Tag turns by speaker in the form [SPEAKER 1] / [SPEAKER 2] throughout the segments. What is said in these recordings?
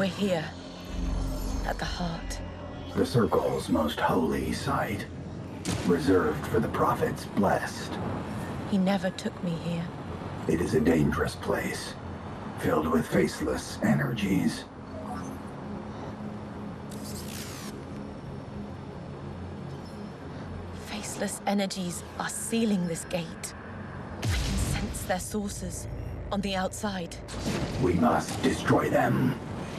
[SPEAKER 1] We're here, at the heart.
[SPEAKER 2] The Circle's most holy site, reserved for the prophets blessed.
[SPEAKER 1] He never took me here.
[SPEAKER 2] It is a dangerous place, filled with faceless energies.
[SPEAKER 1] Faceless energies are sealing this gate. I can sense their sources on the outside.
[SPEAKER 2] We must destroy them.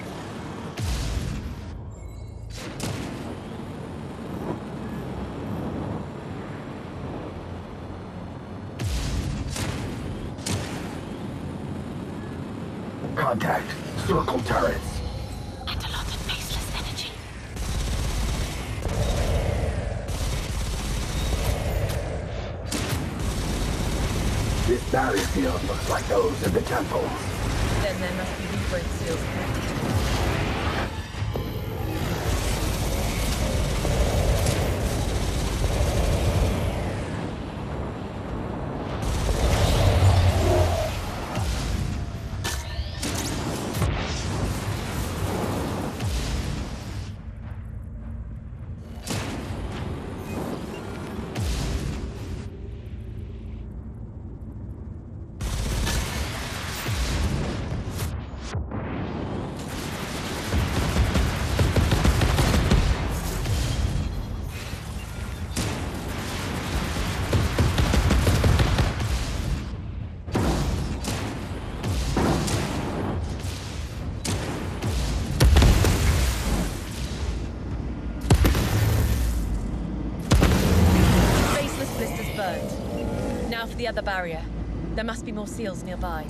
[SPEAKER 2] Contact Circle turrets.
[SPEAKER 1] And a lot of faceless energy.
[SPEAKER 2] This barrier field looks like those of the temples.
[SPEAKER 1] Then there must be rebirth seals connected to them. Now for the other barrier. There must be more seals nearby.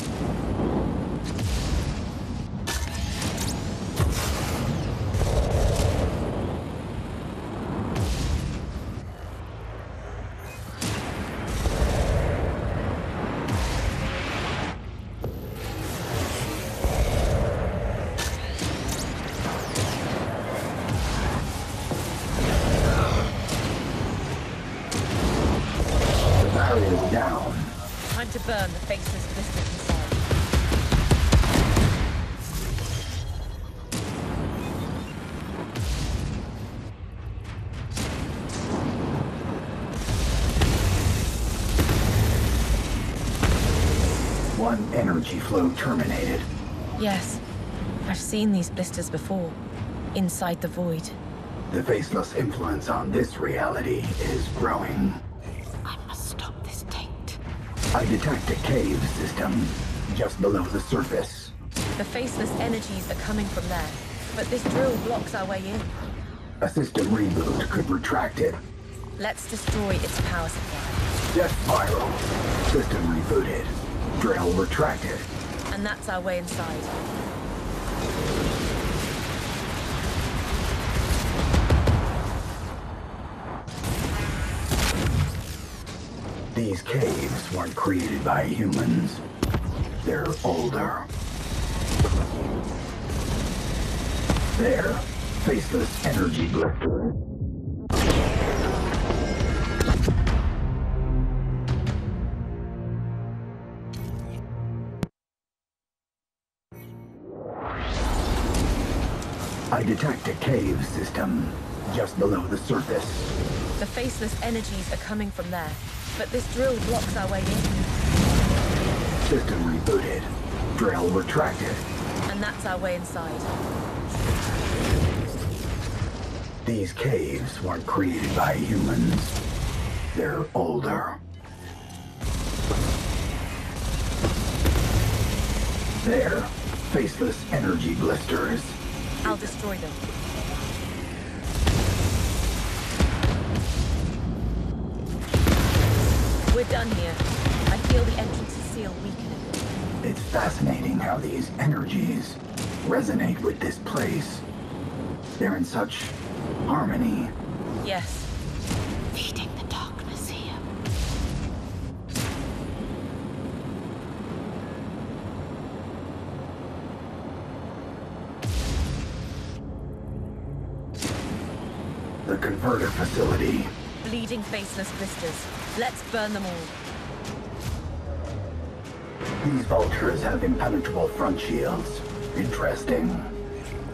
[SPEAKER 2] Down.
[SPEAKER 1] Time to burn the faceless blisters inside.
[SPEAKER 2] One energy flow terminated.
[SPEAKER 1] Yes, I've seen these blisters before, inside the void.
[SPEAKER 2] The faceless influence on this reality is growing. I detect a cave system just below the surface.
[SPEAKER 1] The faceless energies are coming from there, but this drill blocks our way in.
[SPEAKER 2] A system reboot could retract it.
[SPEAKER 1] Let's destroy its power supply.
[SPEAKER 2] Death spiral. System rebooted. Drill retracted.
[SPEAKER 1] And that's our way inside.
[SPEAKER 2] These caves weren't created by humans. They're older. They're faceless energy blisters. I detect a cave system just below the surface.
[SPEAKER 1] The faceless energies are coming from there, but this drill blocks our way in.
[SPEAKER 2] System rebooted. Drill retracted.
[SPEAKER 1] And that's our way inside.
[SPEAKER 2] These caves weren't created by humans. They're older. They're faceless energy blisters.
[SPEAKER 1] I'll destroy them. We're done here. I feel the entrance seal weakening.
[SPEAKER 2] It's fascinating how these energies resonate with this place. They're in such harmony.
[SPEAKER 1] Yes. Feeding the darkness here.
[SPEAKER 2] The converter facility.
[SPEAKER 1] Bleeding faceless blisters. Let's burn them all.
[SPEAKER 2] These vultures have impenetrable front shields. Interesting.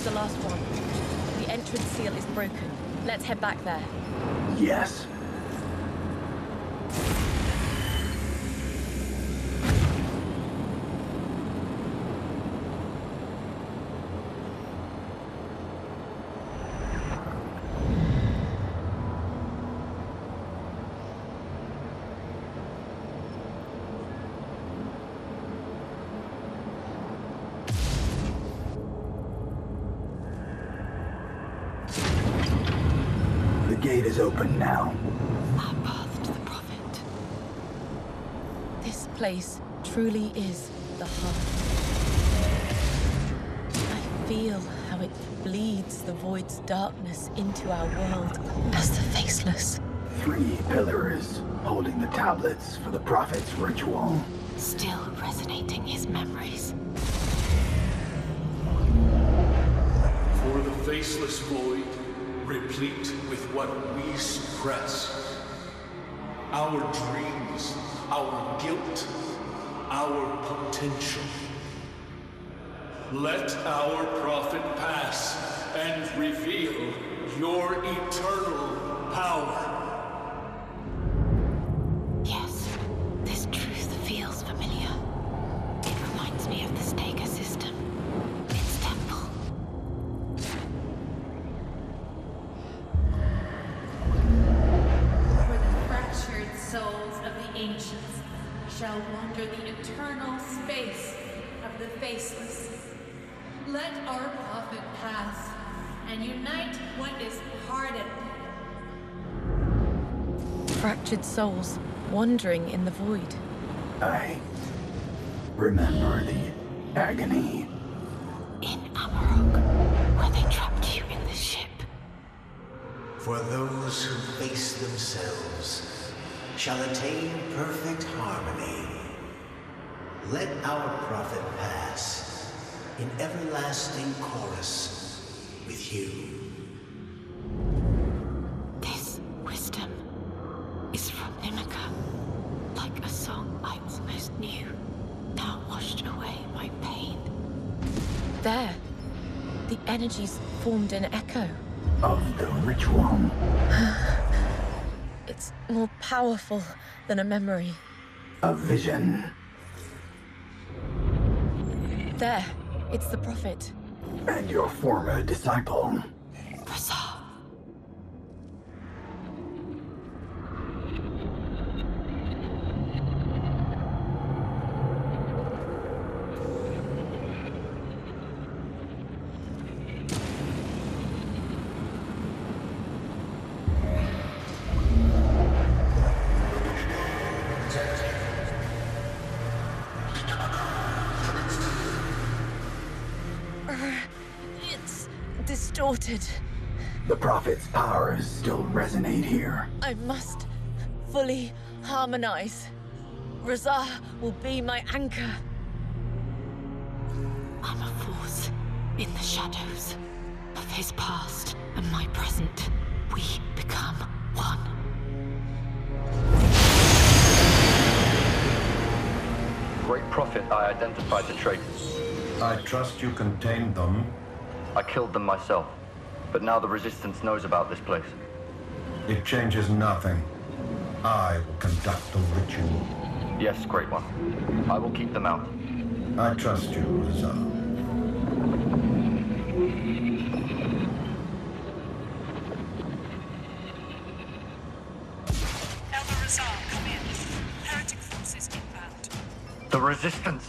[SPEAKER 1] the last one. The entrance seal is broken. Let's head back there.
[SPEAKER 2] Yes. The gate is open now.
[SPEAKER 1] Our path to the Prophet. This place truly is the heart. I feel how it bleeds the Void's darkness into our world as the Faceless.
[SPEAKER 2] 3 pillars holding the tablets for the Prophet's ritual.
[SPEAKER 1] Still resonating his memories.
[SPEAKER 3] For the Faceless Void, replete with what we suppress. Our dreams, our guilt, our potential. Let our Prophet pass and reveal your eternal power.
[SPEAKER 1] Yes, this truth feels familiar. It reminds me of the Stadia system. Its temple.
[SPEAKER 4] For the fractured souls of the ancients shall wander the eternal space of the Faceless. Let our Prophet pass and unite what is hardened.
[SPEAKER 1] Fractured souls wandering in the void.
[SPEAKER 2] I remember the agony.
[SPEAKER 1] In AMAROK, where they trapped you in the ship.
[SPEAKER 5] For those who face themselves shall attain perfect harmony. Let our Prophet pass in everlasting chorus with you.
[SPEAKER 1] This wisdom is from Nimica, like a song I almost knew, now washed away my pain. There, the energies formed an echo.
[SPEAKER 2] Of the ritual.
[SPEAKER 1] It's more powerful than a memory.
[SPEAKER 2] A vision.
[SPEAKER 1] There, it's the Prophet.
[SPEAKER 2] And your former disciple.
[SPEAKER 1] Razar. It's distorted.
[SPEAKER 2] The Prophet's powers still resonate here.
[SPEAKER 1] I must fully harmonize. Razar will be my anchor. I'm a force in the shadows of his past and my present. We become one.
[SPEAKER 6] Great Prophet, I identified the traitors.
[SPEAKER 7] I trust you contained them.
[SPEAKER 6] I killed them myself, but now the Resistance knows about this place.
[SPEAKER 7] It changes nothing. I will conduct the ritual.
[SPEAKER 6] Yes, Great One. I will keep them out.
[SPEAKER 7] I trust you, Razar.
[SPEAKER 8] Elder Razar, come in. Heretic forces inbound.
[SPEAKER 6] The Resistance!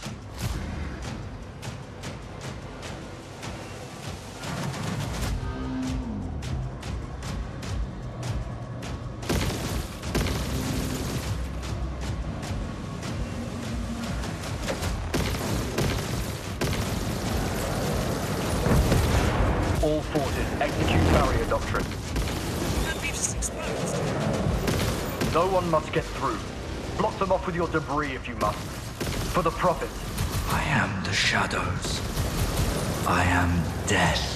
[SPEAKER 6] All forces, execute barrier doctrine.
[SPEAKER 8] That leaves us exposed.
[SPEAKER 6] No one must get through. Block them off with your debris if you must. For the Prophet.
[SPEAKER 9] I am the shadows. I am death.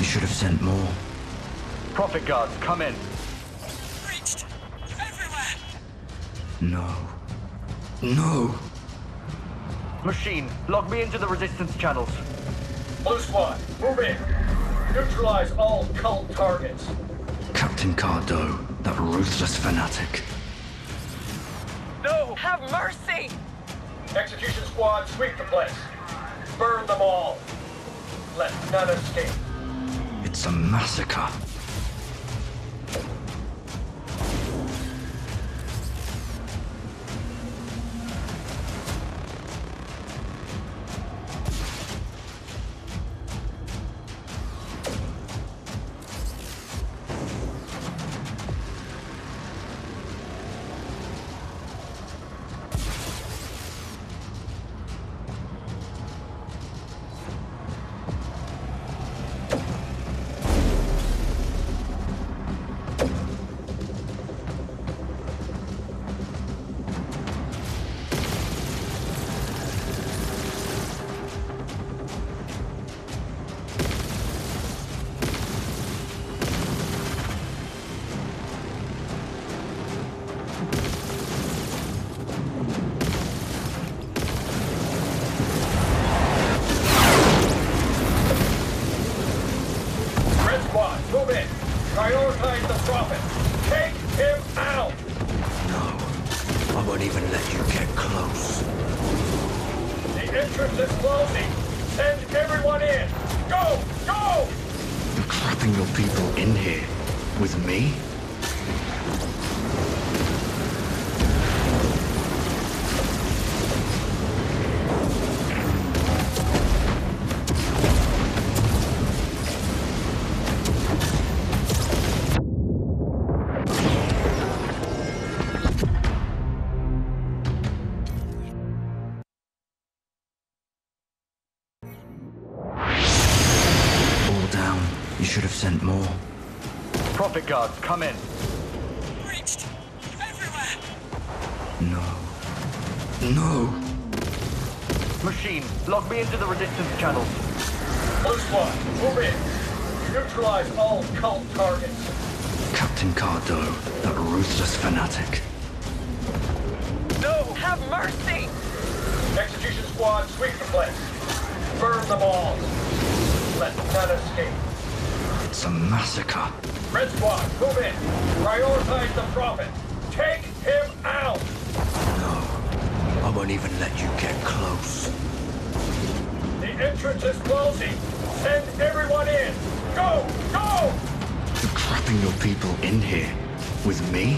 [SPEAKER 9] You should have sent more.
[SPEAKER 6] Prophet guards, come in.
[SPEAKER 8] Breached! Everywhere!
[SPEAKER 9] No. No!
[SPEAKER 6] Machine, log me into the resistance channels.
[SPEAKER 3] Blue Squad, move in. Neutralize all cult targets.
[SPEAKER 9] Captain Cardo, that ruthless fanatic.
[SPEAKER 3] No!
[SPEAKER 1] Have mercy!
[SPEAKER 3] Execution Squad, sweep the place. Burn them all. Let none escape.
[SPEAKER 9] It's a massacre.
[SPEAKER 3] Prioritize the Prophet. Take him out!
[SPEAKER 9] No. I won't even let you get close.
[SPEAKER 3] The entrance is closing. Send everyone in. Go! Go!
[SPEAKER 9] You're trapping your people in here. With me? Should have sent more.
[SPEAKER 6] Prophet guards, come in.
[SPEAKER 8] Breached! Everywhere!
[SPEAKER 9] No. No!
[SPEAKER 6] Machine, log me into the resistance channels.
[SPEAKER 3] Blue Squad, move in. Neutralize all cult targets.
[SPEAKER 9] Captain Cardo, that ruthless fanatic.
[SPEAKER 3] No!
[SPEAKER 1] Have mercy!
[SPEAKER 3] Execution Squad, sweep the place. Burn them all. Let none escape.
[SPEAKER 9] It's a massacre.
[SPEAKER 3] Red Squad, move in. Prioritize the Prophet. Take him out!
[SPEAKER 9] No. I won't even let you get close.
[SPEAKER 3] The entrance is closing. Send everyone in. Go! Go!
[SPEAKER 9] You're trapping your people in here. With me?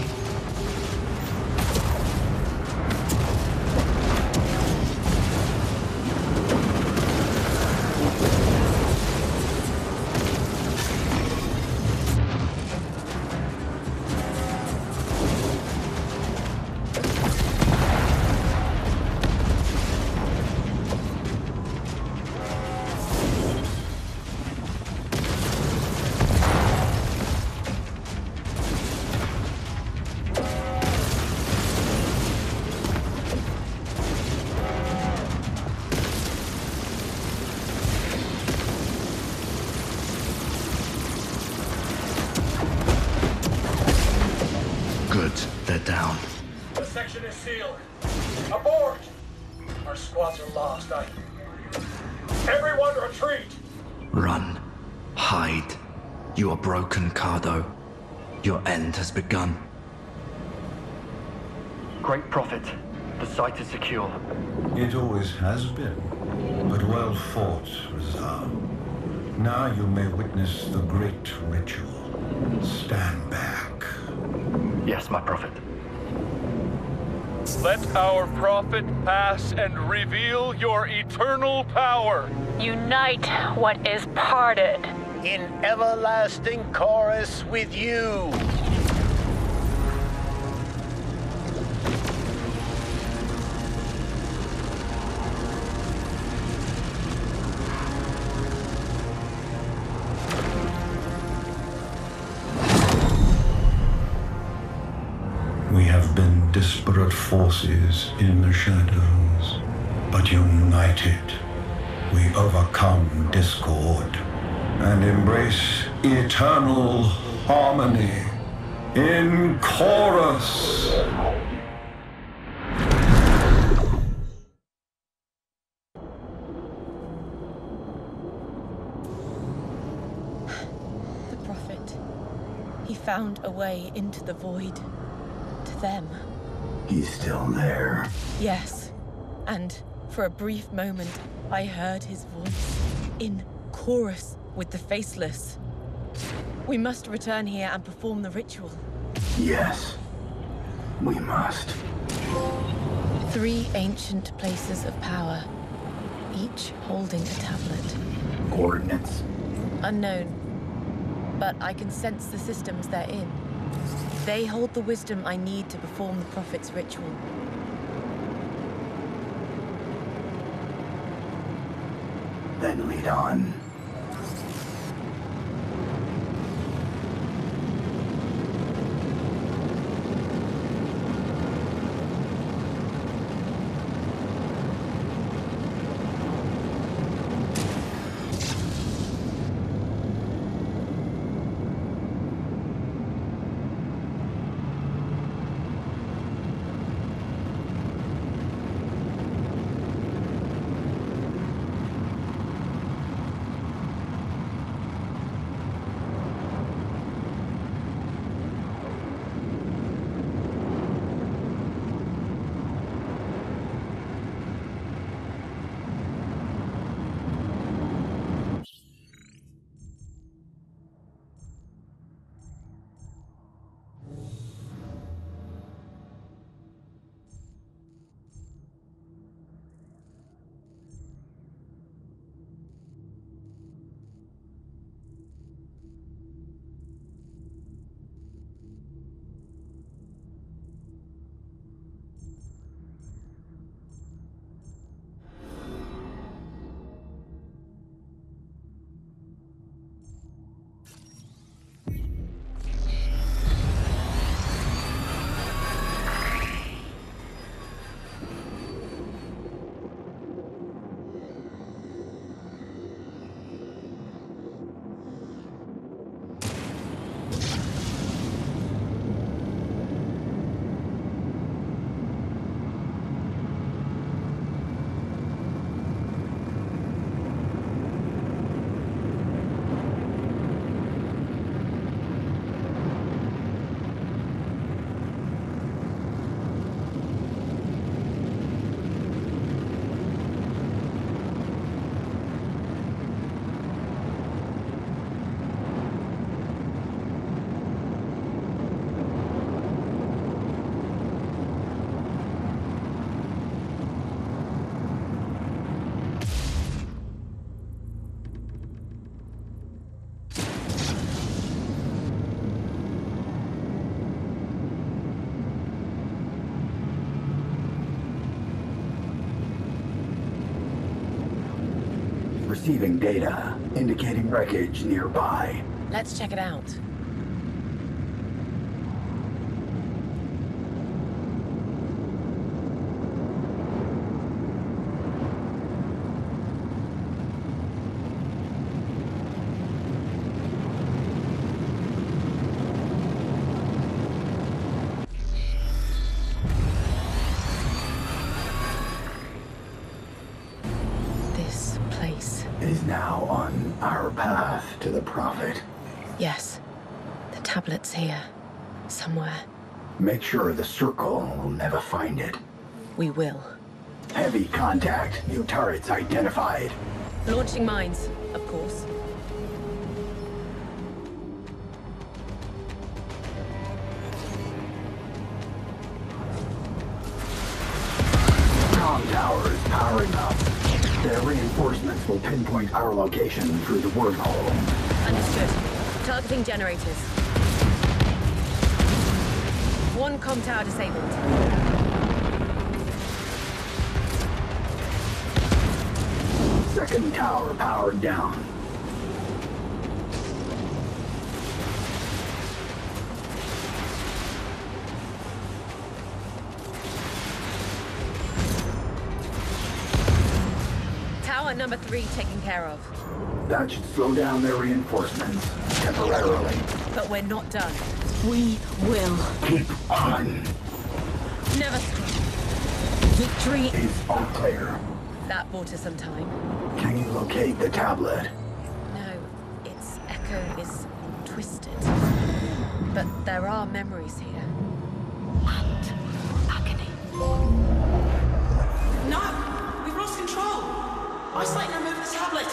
[SPEAKER 9] Good, they're down.
[SPEAKER 3] The section is sealed. Abort! Our squads are lost. Everyone retreat!
[SPEAKER 9] Run. Hide. You are broken, Cardo. Your end has begun.
[SPEAKER 6] Great Prophet, the site is secure.
[SPEAKER 7] It always has been, but well fought, Rizal. Now you may witness the great ritual. Stand back.
[SPEAKER 6] Yes, my Prophet.
[SPEAKER 3] Let our Prophet pass and reveal your eternal power.
[SPEAKER 1] Unite what is parted.
[SPEAKER 5] In everlasting chorus with you.
[SPEAKER 7] We have been disparate forces in the shadows, but united, we overcome discord. and embrace eternal harmony in chorus.
[SPEAKER 1] The Prophet. He found a way into the void. To them.
[SPEAKER 2] He's still there.
[SPEAKER 1] Yes. And for a brief moment, I heard his voice. In chorus with the Faceless. We must return here and perform the ritual.
[SPEAKER 2] Yes. We must.
[SPEAKER 1] 3 ancient places of power. Each holding a tablet.
[SPEAKER 2] Coordinates?
[SPEAKER 1] Unknown. But I can sense the systems they're in. They hold the wisdom I need to perform the Prophet's ritual.
[SPEAKER 2] Then lead on. Receiving data, indicating wreckage nearby.
[SPEAKER 1] Let's check it out.
[SPEAKER 2] Is now on our path to the Prophet.
[SPEAKER 1] Yes. The tablet's here. Somewhere.
[SPEAKER 2] Make sure the Circle will never find it.
[SPEAKER 1] We will.
[SPEAKER 2] Heavy contact. New turrets identified.
[SPEAKER 1] Launching mines, of course.
[SPEAKER 2] Comm tower is powering up. Their reinforcements will pinpoint our location through the wormhole.
[SPEAKER 1] Understood. Targeting generators. One comm tower disabled.
[SPEAKER 2] Second tower powered down.
[SPEAKER 10] How are number 3 taken care of?
[SPEAKER 2] That should slow down their reinforcements temporarily.
[SPEAKER 10] But we're not done.
[SPEAKER 1] We will.
[SPEAKER 2] Keep on.
[SPEAKER 10] Never stop.
[SPEAKER 1] Victory
[SPEAKER 2] Is all clear.
[SPEAKER 10] That bought us some time.
[SPEAKER 2] Can you locate the tablet?
[SPEAKER 10] No, its echo is twisted. But there are memories here.
[SPEAKER 1] and agony.
[SPEAKER 8] No! We've lost control! Isolate and remove the tablet!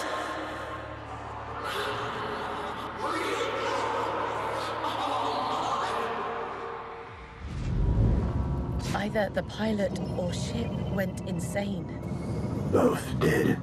[SPEAKER 10] Either the pilot or ship went insane.
[SPEAKER 2] Both did.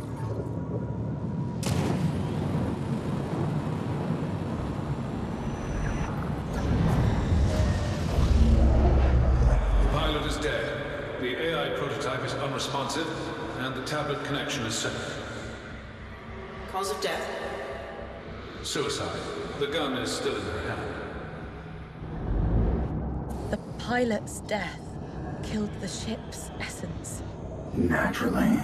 [SPEAKER 11] The pilot is dead. The AI prototype is unresponsive, and the tablet connection is severed.
[SPEAKER 8] Cause of death?
[SPEAKER 11] Suicide. The gun is still in her hand.
[SPEAKER 10] The pilot's death killed the ship's essence.
[SPEAKER 2] Naturally.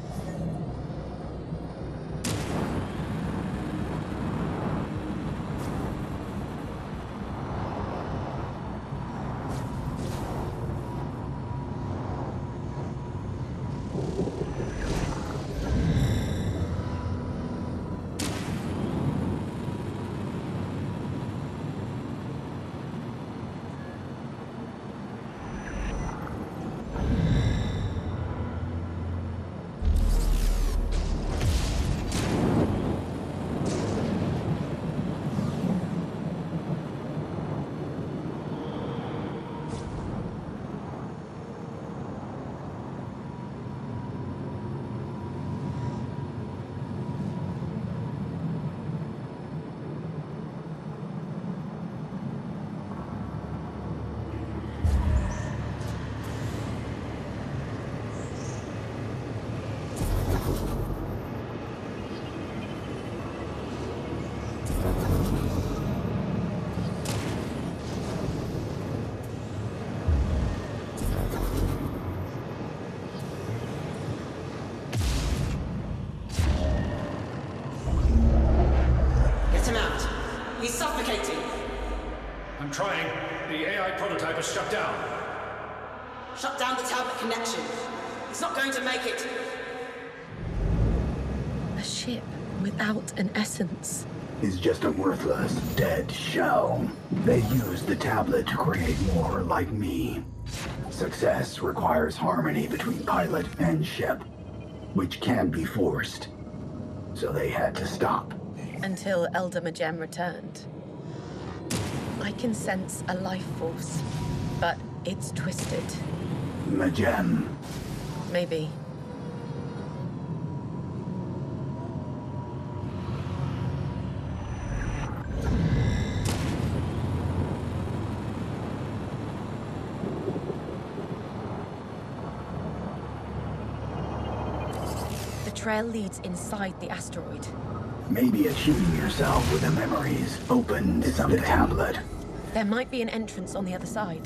[SPEAKER 8] Get him out! He's suffocating!
[SPEAKER 11] I'm trying. The AI prototype is shut down.
[SPEAKER 8] Shut down the tablet connection. He's not going to make it.
[SPEAKER 10] A ship without an essence.
[SPEAKER 2] Is just a worthless, dead shell. They use the tablet to create more like me. Success requires harmony between pilot and ship, which can be forced. So they had to stop.
[SPEAKER 10] Until Elder Majem returned. I can sense a life force, but it's twisted.
[SPEAKER 2] Majem.
[SPEAKER 10] Maybe. The trail leads inside the asteroid.
[SPEAKER 2] Maybe achieving yourself with the memories opened the tablet.
[SPEAKER 10] There might be an entrance on the other side.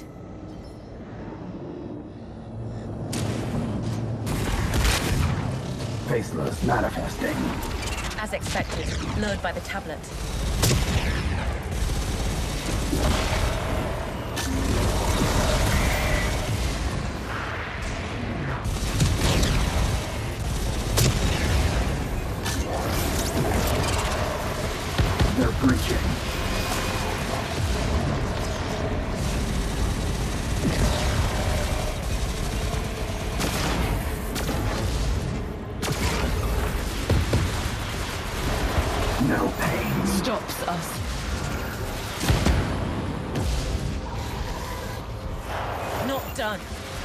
[SPEAKER 2] Faceless manifesting.
[SPEAKER 10] As expected, lured by the tablet.
[SPEAKER 2] They're breaching. No pain.
[SPEAKER 1] Stops us.
[SPEAKER 10] Not done.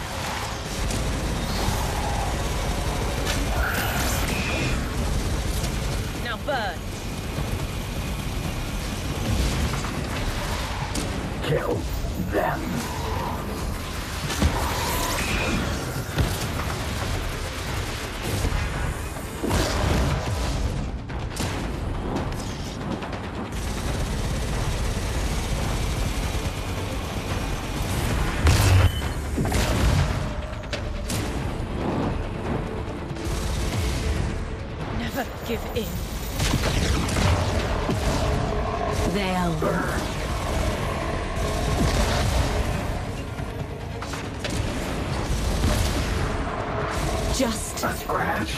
[SPEAKER 10] Now burn.
[SPEAKER 2] Kill them.
[SPEAKER 10] give in.
[SPEAKER 1] They'll burn. Just
[SPEAKER 2] a scratch.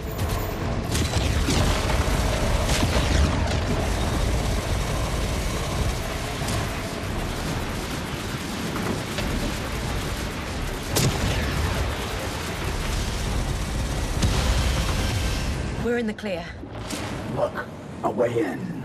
[SPEAKER 10] We're in the clear.
[SPEAKER 2] Look, a way in.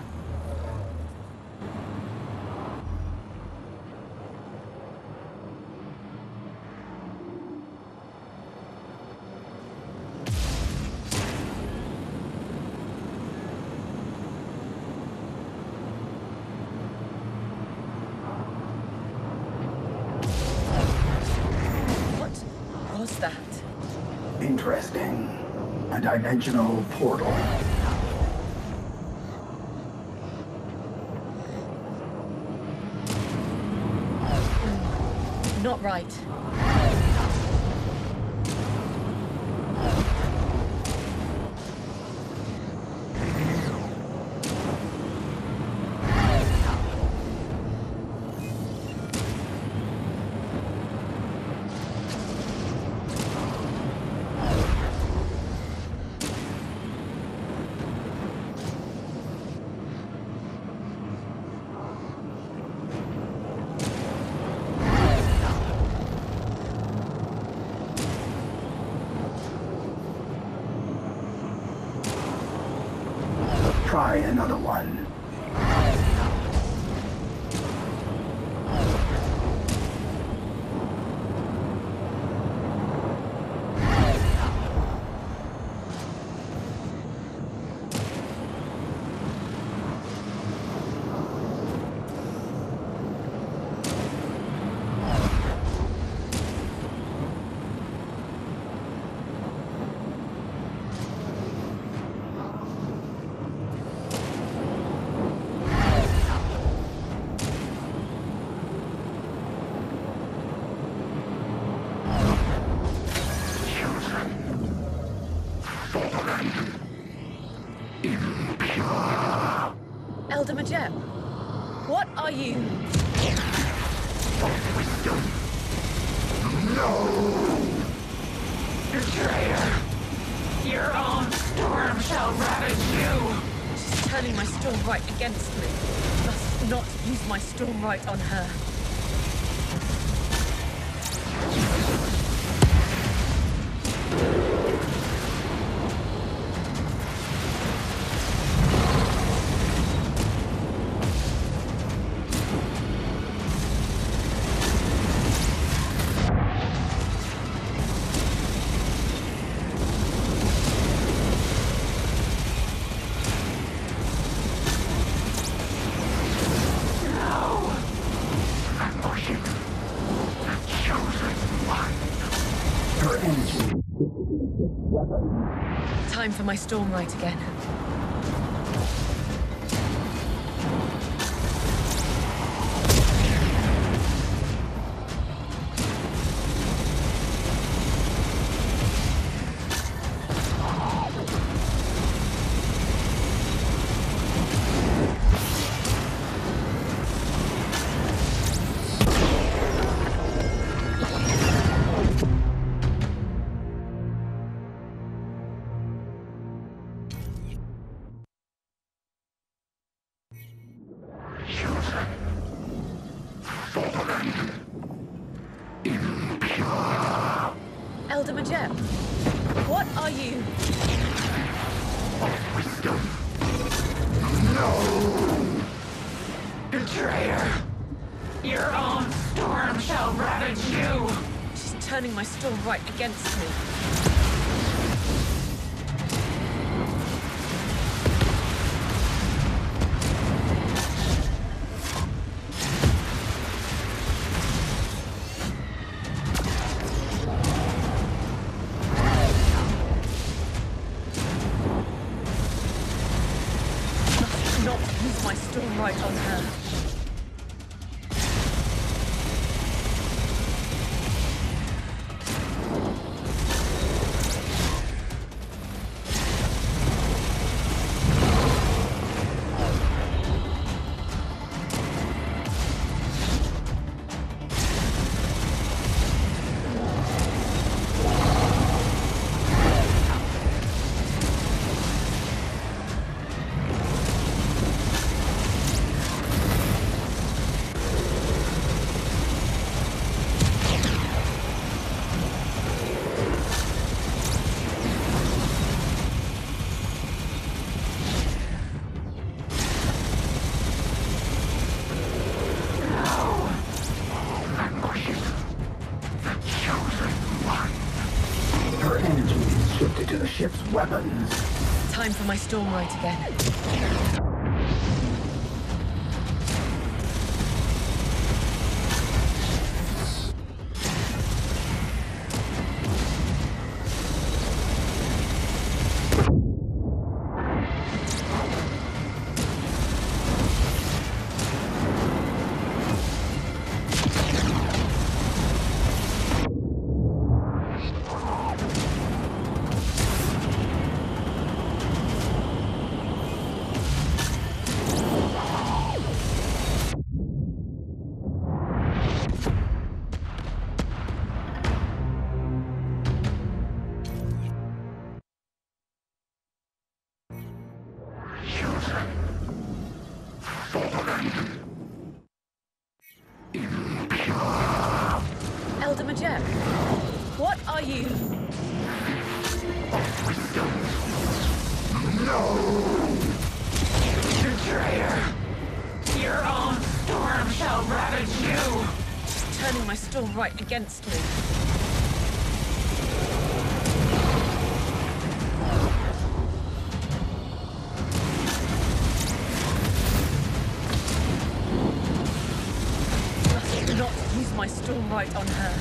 [SPEAKER 10] What was that?
[SPEAKER 2] Interesting. A dimensional portal.
[SPEAKER 10] Not right.
[SPEAKER 2] Try another one.
[SPEAKER 10] What are you?
[SPEAKER 12] No! Betrayer! Your own storm shall ravage you!
[SPEAKER 10] She's turning my storm right against me. Must not use my storm right on her. Time for my storm right again. What are you?
[SPEAKER 12] Wisdom. No! Betrayer! Your own storm shall ravage you!
[SPEAKER 10] She's turning my storm right against me. Right on her.
[SPEAKER 2] shifted to the ship's weapons.
[SPEAKER 10] Time for my storm rite again. What are you?
[SPEAKER 12] No! Betrayer! Your own storm shall ravage you!
[SPEAKER 10] She's turning my storm right against me. Must not use my storm right on her.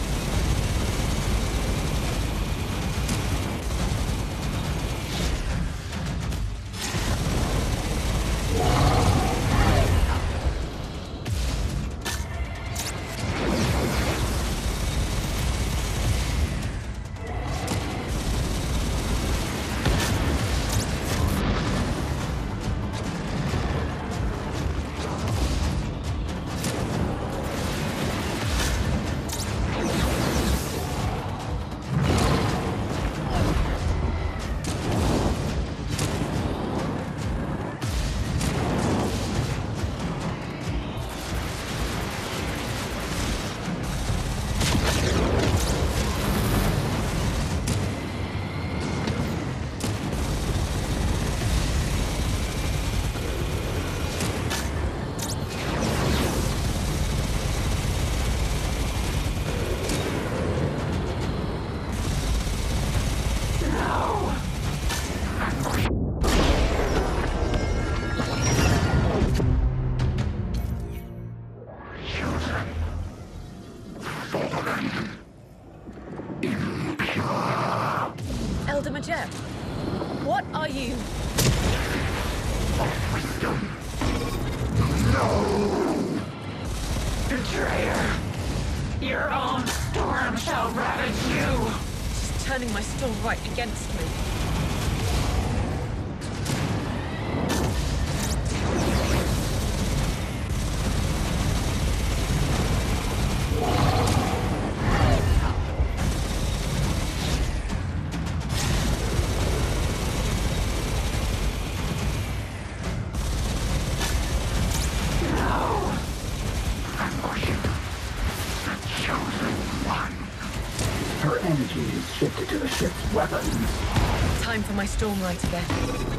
[SPEAKER 10] What are you?
[SPEAKER 12] No! Betrayer! Your own storm shall ravage you!
[SPEAKER 10] She's turning my storm right against me.
[SPEAKER 2] Shifted to the ship's weapons.
[SPEAKER 10] Time for my storm rite again.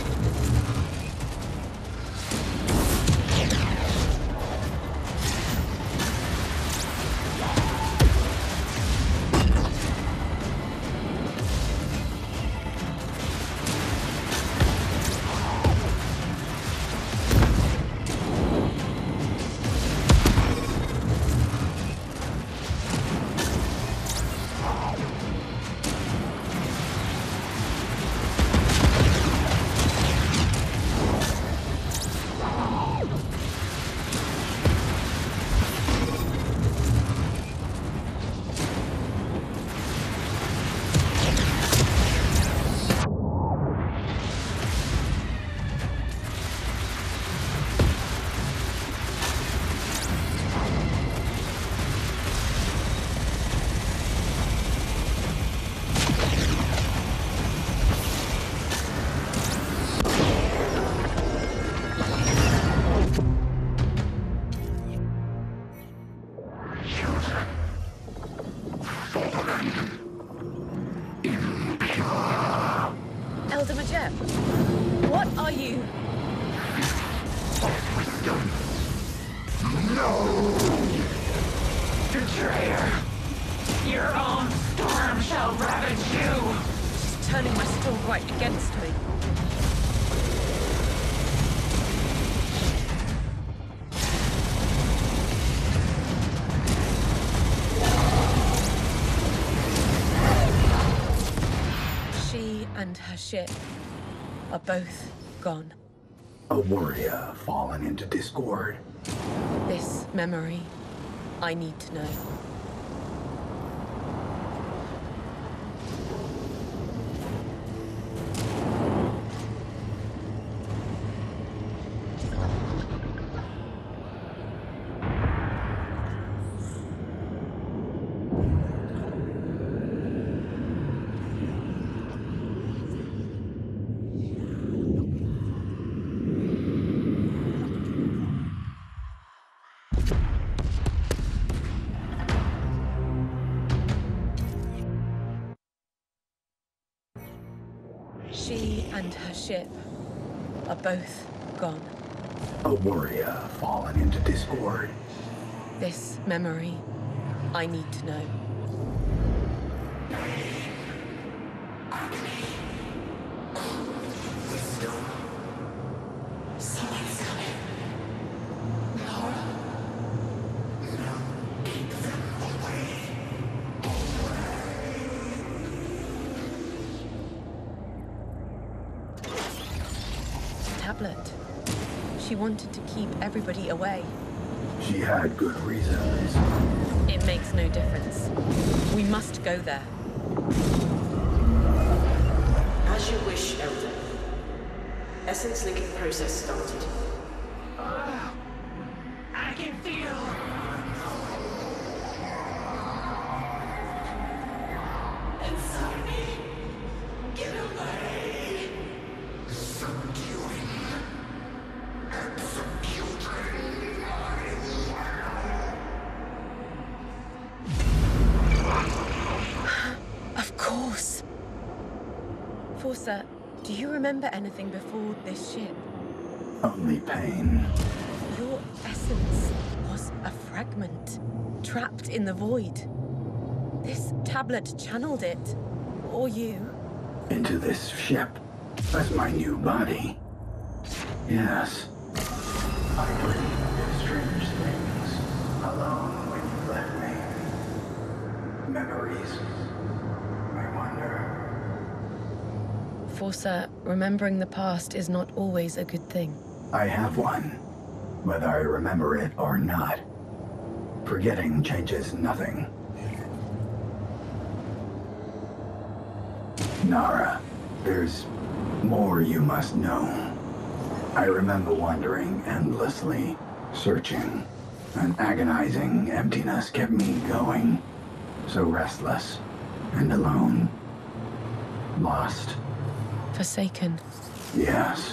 [SPEAKER 10] What are you?
[SPEAKER 12] No! Betrayer! Your own storm shall ravage you!
[SPEAKER 10] She's turning my storm right against me. She and her ship are both gone.
[SPEAKER 2] A warrior fallen into discord.
[SPEAKER 10] This memory, I need to know. She and her ship are both gone.
[SPEAKER 2] A warrior fallen into discord.
[SPEAKER 10] This memory, I need to know.
[SPEAKER 12] Somebody's coming. Nara? Keep them away.
[SPEAKER 10] Tablet. She wanted to keep everybody away.
[SPEAKER 2] She had good reasons.
[SPEAKER 10] It makes no difference. We must go there.
[SPEAKER 8] As you wish, Elder. Essence linking process started.
[SPEAKER 12] I can feel. Inside me. Get away. Subduing. Executing my
[SPEAKER 10] Of course. Forza, do you remember anything before this ship?
[SPEAKER 2] Only pain.
[SPEAKER 10] Your essence was a fragment, trapped in the void. This tablet channeled it, or you.
[SPEAKER 2] Into this ship as my new body. Yes. I dreamed strange things alone when you left me. Memories. I wonder.
[SPEAKER 10] Forza, remembering the past is not always a good thing.
[SPEAKER 2] I have one, whether I remember it or not. Forgetting changes nothing. Nara, there's more you must know. I remember wandering endlessly, searching. An agonizing emptiness kept me going. So restless and alone. Lost.
[SPEAKER 10] Forsaken.
[SPEAKER 2] Yes.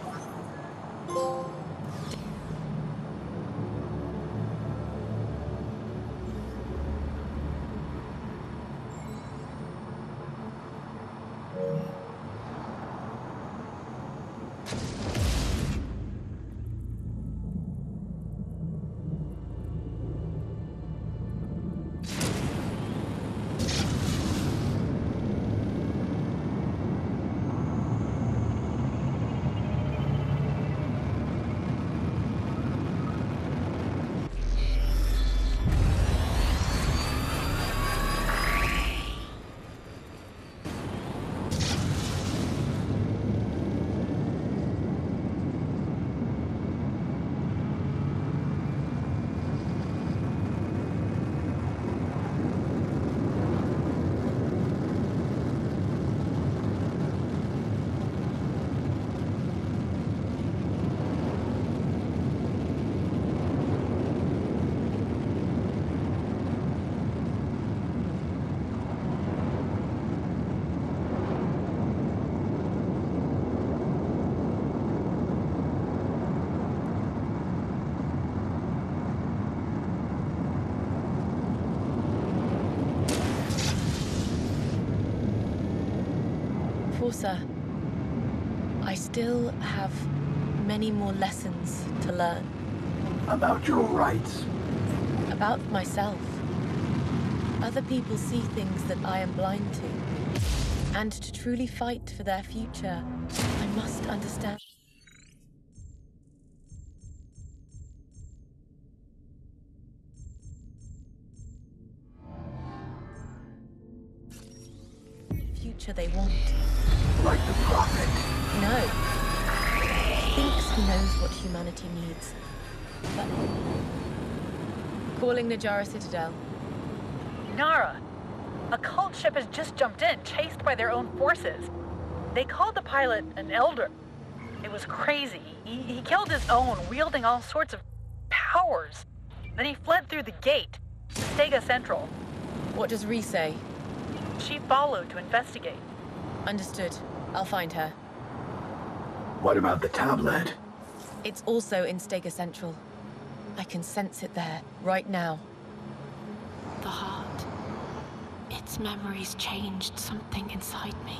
[SPEAKER 10] Forza, I still have many more lessons to learn.
[SPEAKER 2] About your rights?
[SPEAKER 10] About myself. Other people see things that I am blind to. And to truly fight for their future, I must understand. Future they want.
[SPEAKER 2] Like the Prophet.
[SPEAKER 10] No. He thinks he knows what humanity needs. But... Calling Nara Citadel.
[SPEAKER 13] Nara! A cult ship has just jumped in, chased by their own forces. They called the pilot an elder. It was crazy. He killed his own, wielding all sorts of powers. Then he fled through the gate, to Stadia Central.
[SPEAKER 10] What does Rhys say?
[SPEAKER 13] She followed to investigate.
[SPEAKER 10] Understood. I'll find her.
[SPEAKER 2] What about the tablet?
[SPEAKER 10] It's also in Stadia Central. I can sense it there, right now.
[SPEAKER 1] The heart. Its memories changed something inside me.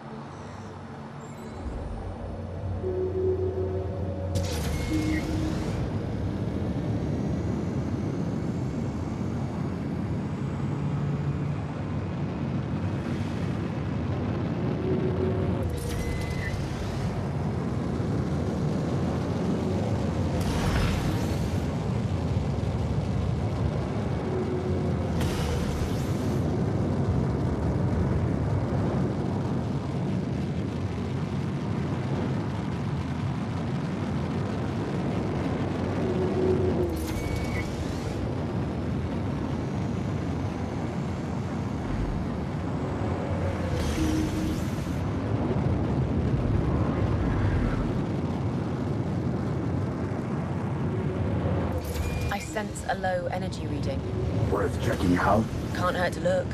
[SPEAKER 10] Sense a low energy reading.
[SPEAKER 2] Worth checking out?
[SPEAKER 10] Can't hurt to look.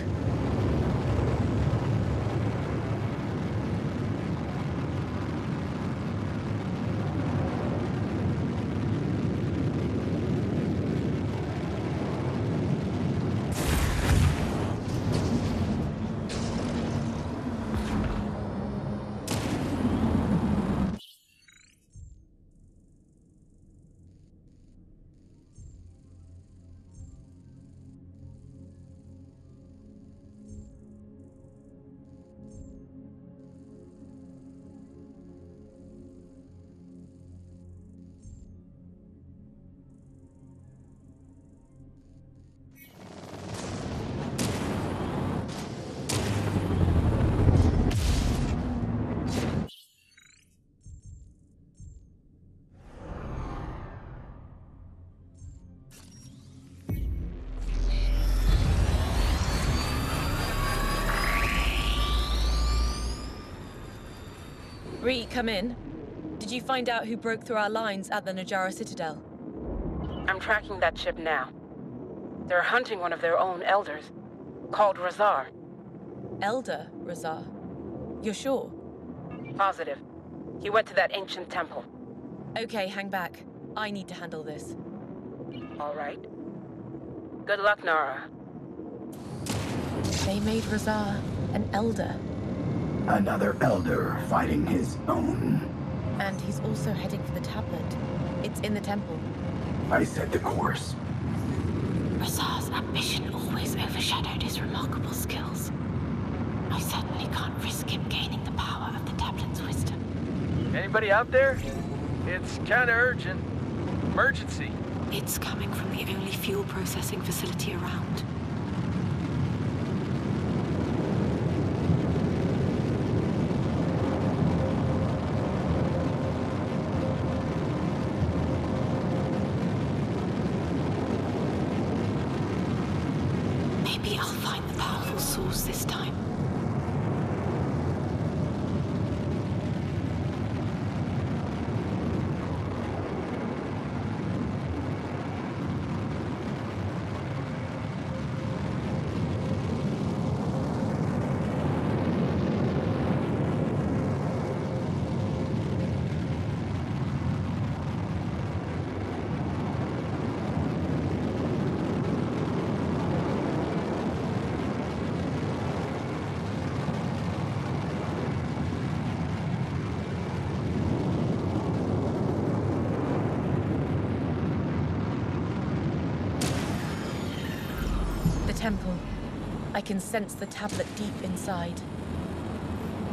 [SPEAKER 10] Rhys, come in. Did you find out who broke through our lines at the Nara Citadel?
[SPEAKER 14] I'm tracking that ship now. They're hunting one of their own elders, called Razar.
[SPEAKER 10] Elder Razar? You're sure?
[SPEAKER 14] Positive. He went to that ancient temple.
[SPEAKER 10] Okay, hang back. I need to handle this.
[SPEAKER 14] All right. Good luck, Nara.
[SPEAKER 10] They made Razar an elder.
[SPEAKER 2] Another elder fighting his own.
[SPEAKER 10] And he's also heading for the tablet. It's in the temple.
[SPEAKER 2] I set the course.
[SPEAKER 1] Razar's ambition always overshadowed his remarkable skills. I certainly can't risk him gaining the power of the tablet's wisdom.
[SPEAKER 3] Anybody out there? It's kinda urgent. Emergency.
[SPEAKER 1] It's coming from the only fuel processing facility around. Maybe I'll find the powerful source this time.
[SPEAKER 10] Temple. I can sense the tablet deep inside.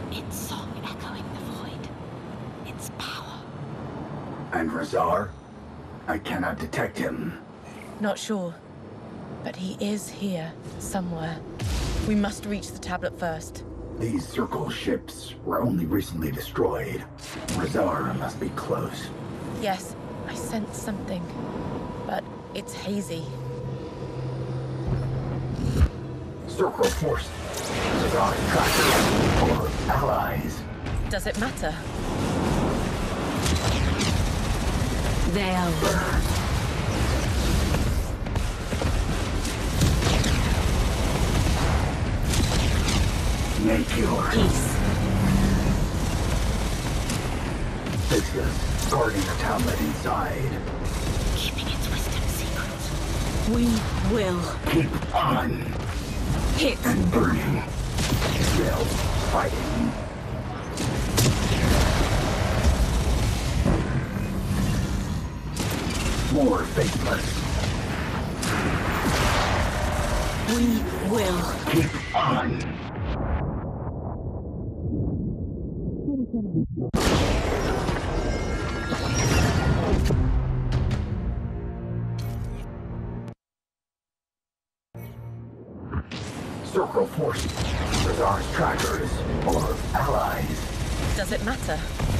[SPEAKER 1] Its song echoing the void. Its power.
[SPEAKER 2] And Razar? I cannot detect him.
[SPEAKER 10] Not sure. But he is here, somewhere. We must reach the tablet first.
[SPEAKER 2] These circle ships were only recently destroyed. Razar must be close.
[SPEAKER 10] Yes, I sense something. But it's hazy.
[SPEAKER 2] Circle force. Razar's trackers or allies.
[SPEAKER 10] Does it matter?
[SPEAKER 1] They are burned.
[SPEAKER 2] Make your
[SPEAKER 10] peace.
[SPEAKER 2] Fishlabs, guarding the tablet inside.
[SPEAKER 1] Keeping its wisdom secret.
[SPEAKER 10] We will.
[SPEAKER 2] Keep on.
[SPEAKER 10] Hit.
[SPEAKER 2] And burning. Still fighting. More faithless.
[SPEAKER 10] We will.
[SPEAKER 2] Keep on. Circle force. Razar's trackers or allies.
[SPEAKER 10] Does it matter?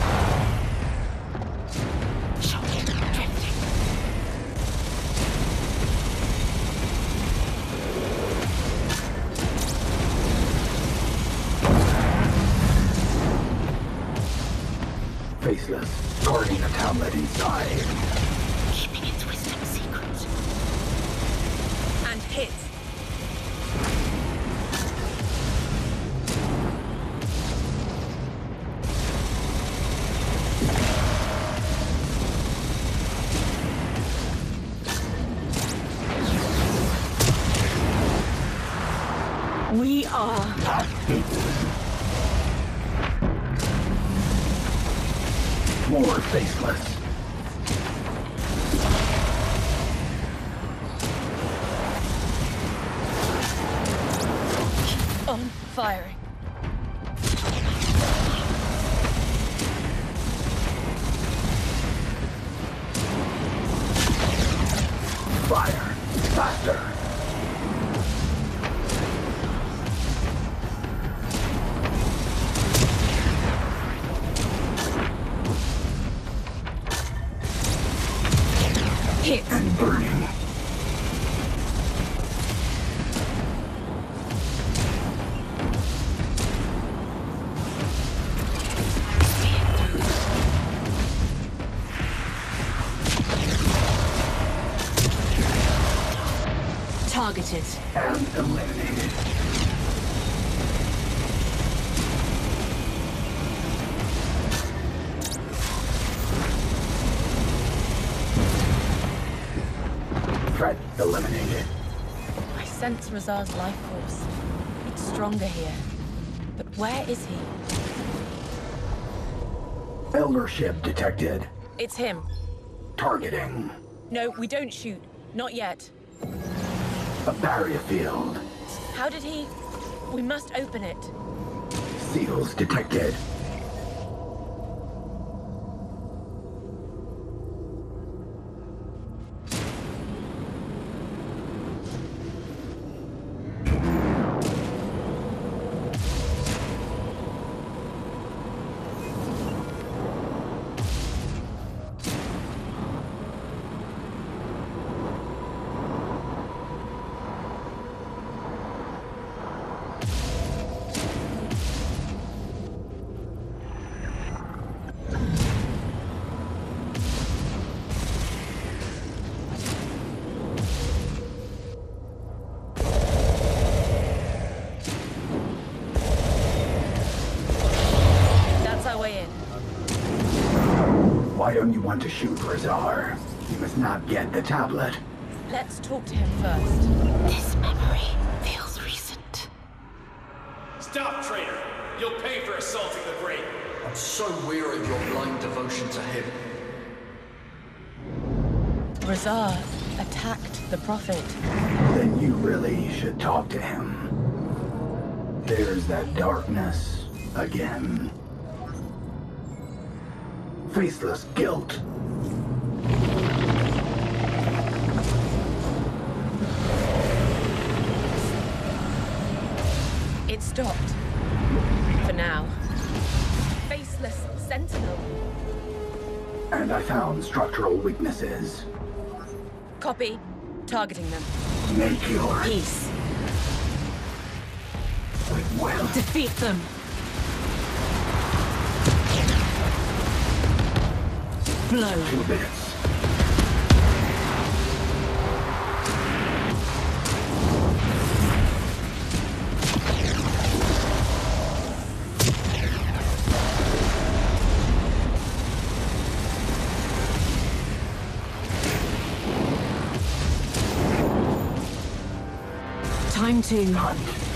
[SPEAKER 2] Faceless, guarding the tablet inside.
[SPEAKER 1] Keeping its wisdom secret.
[SPEAKER 10] And hit. We are
[SPEAKER 2] more faceless.
[SPEAKER 10] On firing.
[SPEAKER 2] Fire faster.
[SPEAKER 10] Hit.
[SPEAKER 2] And burning.
[SPEAKER 1] Targeted.
[SPEAKER 2] And eliminated. Threat eliminated.
[SPEAKER 10] I sense Razar's life force. It's stronger here. But where is he?
[SPEAKER 2] Elder ship detected.
[SPEAKER 10] It's him.
[SPEAKER 2] Targeting.
[SPEAKER 10] No, we don't shoot. Not yet.
[SPEAKER 2] A barrier field.
[SPEAKER 10] How did he... We must open it.
[SPEAKER 2] Seals detected. Why don't you want to shoot Razar? You must not get the tablet.
[SPEAKER 10] Let's talk to him first.
[SPEAKER 1] This memory feels recent.
[SPEAKER 11] Stop, traitor! You'll pay for assaulting the Great!
[SPEAKER 9] I'm so weary of your blind devotion to him.
[SPEAKER 10] Razar attacked the Prophet.
[SPEAKER 2] Then you really should talk to him. There's that darkness again. Faceless guilt.
[SPEAKER 10] It stopped. For now. Faceless sentinel.
[SPEAKER 2] And I found structural weaknesses.
[SPEAKER 10] Copy. Targeting them.
[SPEAKER 2] Make your
[SPEAKER 10] peace.
[SPEAKER 2] With will.
[SPEAKER 10] Defeat them. Blow.
[SPEAKER 2] 2 bits.
[SPEAKER 10] Time to
[SPEAKER 2] hunt.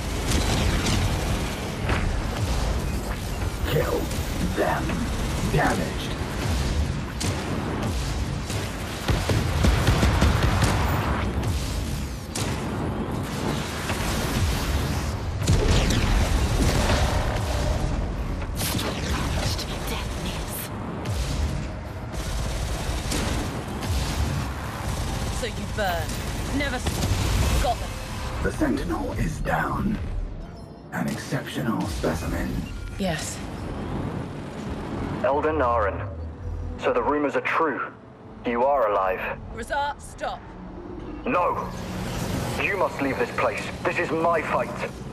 [SPEAKER 2] Kill them. Damaged.
[SPEAKER 10] So you burn. Never got them.
[SPEAKER 2] The Sentinel is down. An exceptional specimen.
[SPEAKER 10] Yes.
[SPEAKER 6] Elder Naran. So the rumors are true. You are alive.
[SPEAKER 10] Razar, stop.
[SPEAKER 6] No! You must leave this place. This is my fight.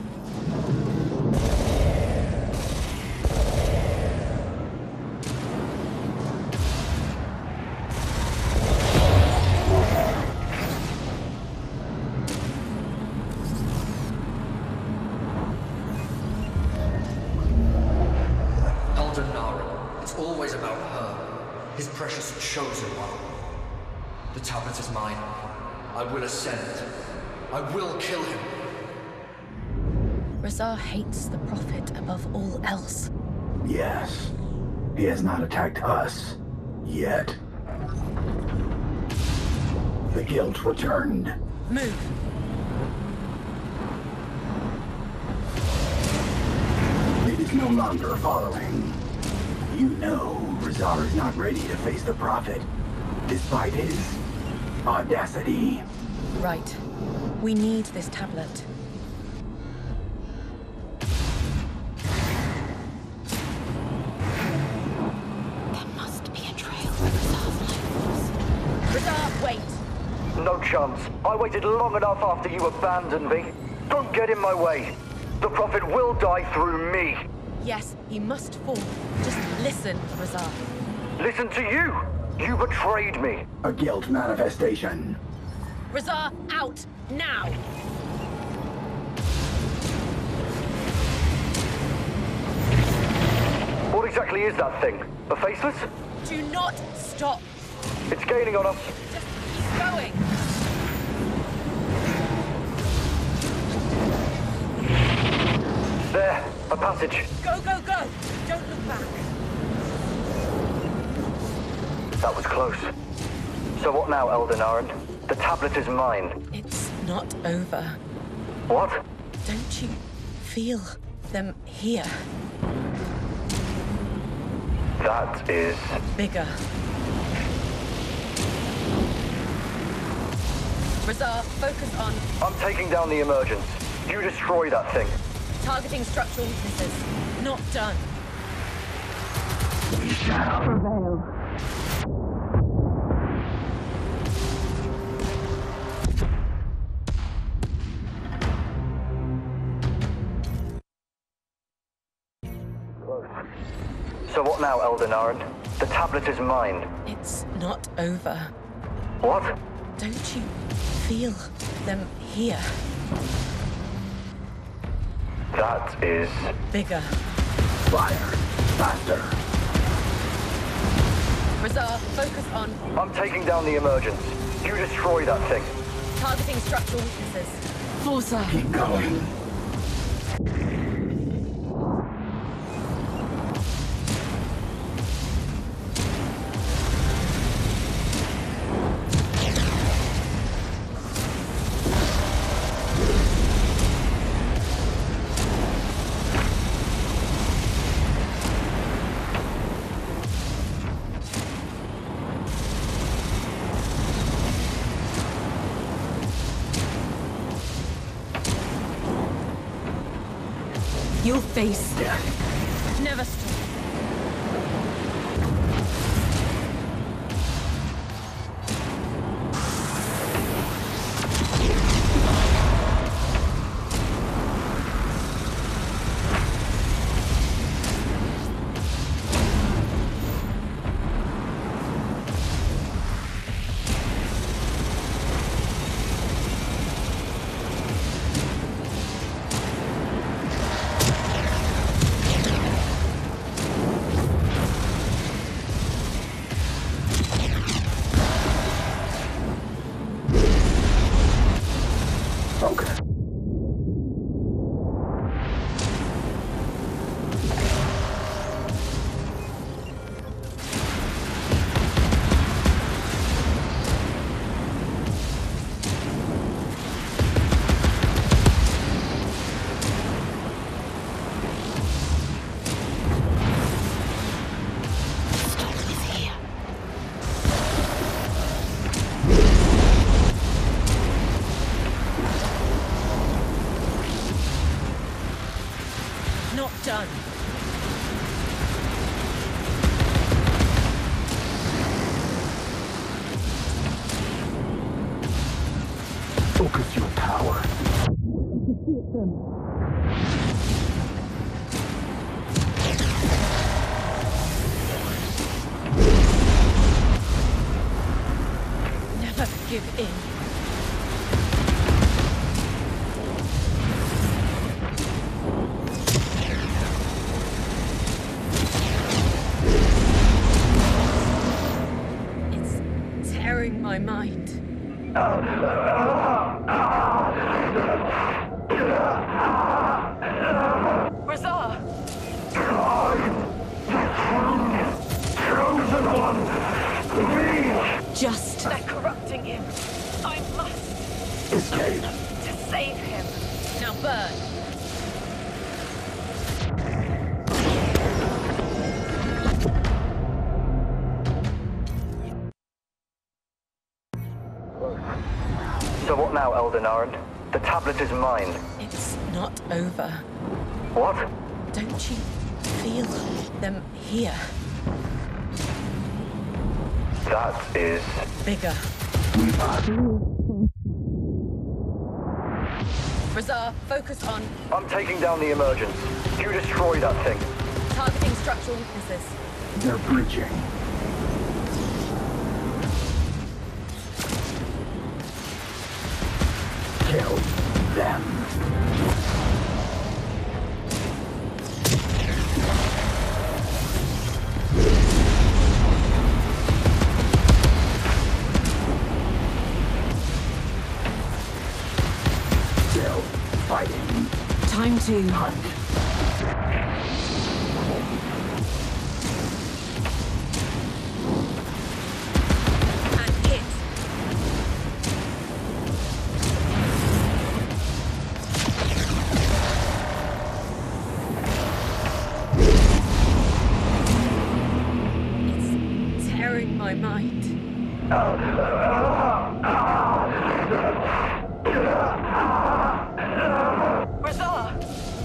[SPEAKER 9] Elder Nara. It's always about her. His precious chosen one. The tablet is mine. I will ascend. I will kill him.
[SPEAKER 10] Razar hates the Prophet above all else.
[SPEAKER 2] Yes. He has not attacked us. Yet. The guilt returned.
[SPEAKER 10] Move.
[SPEAKER 2] It is no longer following. You know Razar is not ready to face the Prophet, despite his audacity.
[SPEAKER 10] Right. We need this tablet.
[SPEAKER 1] There must be a trail for Razar's life.
[SPEAKER 10] Razar, wait!
[SPEAKER 6] No chance. I waited long enough after you abandoned me. Don't get in my way. The Prophet will die through me.
[SPEAKER 10] Yes, he must fall. Just listen, Razar.
[SPEAKER 6] Listen to you. You betrayed me.
[SPEAKER 2] A guilt manifestation.
[SPEAKER 10] Razar, out! Now!
[SPEAKER 6] What exactly is that thing? A faceless?
[SPEAKER 10] Do not stop!
[SPEAKER 6] It's gaining on us.
[SPEAKER 10] Just keep going!
[SPEAKER 6] There, a passage.
[SPEAKER 10] Go, go, go! Don't look back.
[SPEAKER 6] That was close. So what now, Elder Naran? The tablet is mine.
[SPEAKER 10] It's not over.
[SPEAKER 6] What?
[SPEAKER 10] Don't you feel them here?
[SPEAKER 6] That is...
[SPEAKER 10] bigger. Razar, focus on...
[SPEAKER 6] I'm taking down the emergence. You destroy that thing.
[SPEAKER 10] targeting structural weaknesses. Not done.
[SPEAKER 2] We shall prevail.
[SPEAKER 6] So what now, Elder Naran? The tablet is mine.
[SPEAKER 10] It's not over.
[SPEAKER 6] What?
[SPEAKER 10] Don't you feel them here?
[SPEAKER 6] That is...
[SPEAKER 10] bigger.
[SPEAKER 2] Fire. Faster.
[SPEAKER 10] Razar, focus on...
[SPEAKER 6] I'm taking down the emergence. You destroy that thing.
[SPEAKER 10] targeting structural weaknesses. Forza.
[SPEAKER 2] Keep going.
[SPEAKER 10] You'll face
[SPEAKER 2] death.
[SPEAKER 10] Never stop. Done.
[SPEAKER 2] Focus your power.
[SPEAKER 10] Never give in. My mind.
[SPEAKER 4] Razar!
[SPEAKER 6] Chosen one! Leave!
[SPEAKER 10] Just.
[SPEAKER 4] They're corrupting him. I must.
[SPEAKER 2] Escape.
[SPEAKER 4] To save him.
[SPEAKER 10] Now burn.
[SPEAKER 6] So what now, Elder Nara? The tablet is mine.
[SPEAKER 10] It's not over.
[SPEAKER 6] What?
[SPEAKER 10] Don't you feel them here?
[SPEAKER 6] That is...
[SPEAKER 10] bigger. Razar, focus on...
[SPEAKER 6] I'm taking down the emergence. You destroy that thing.
[SPEAKER 10] Targeting structural weaknesses.
[SPEAKER 2] They're breaching. Kill them. Still fighting.
[SPEAKER 10] Time to
[SPEAKER 2] hunt.
[SPEAKER 10] my mind.
[SPEAKER 4] Razar!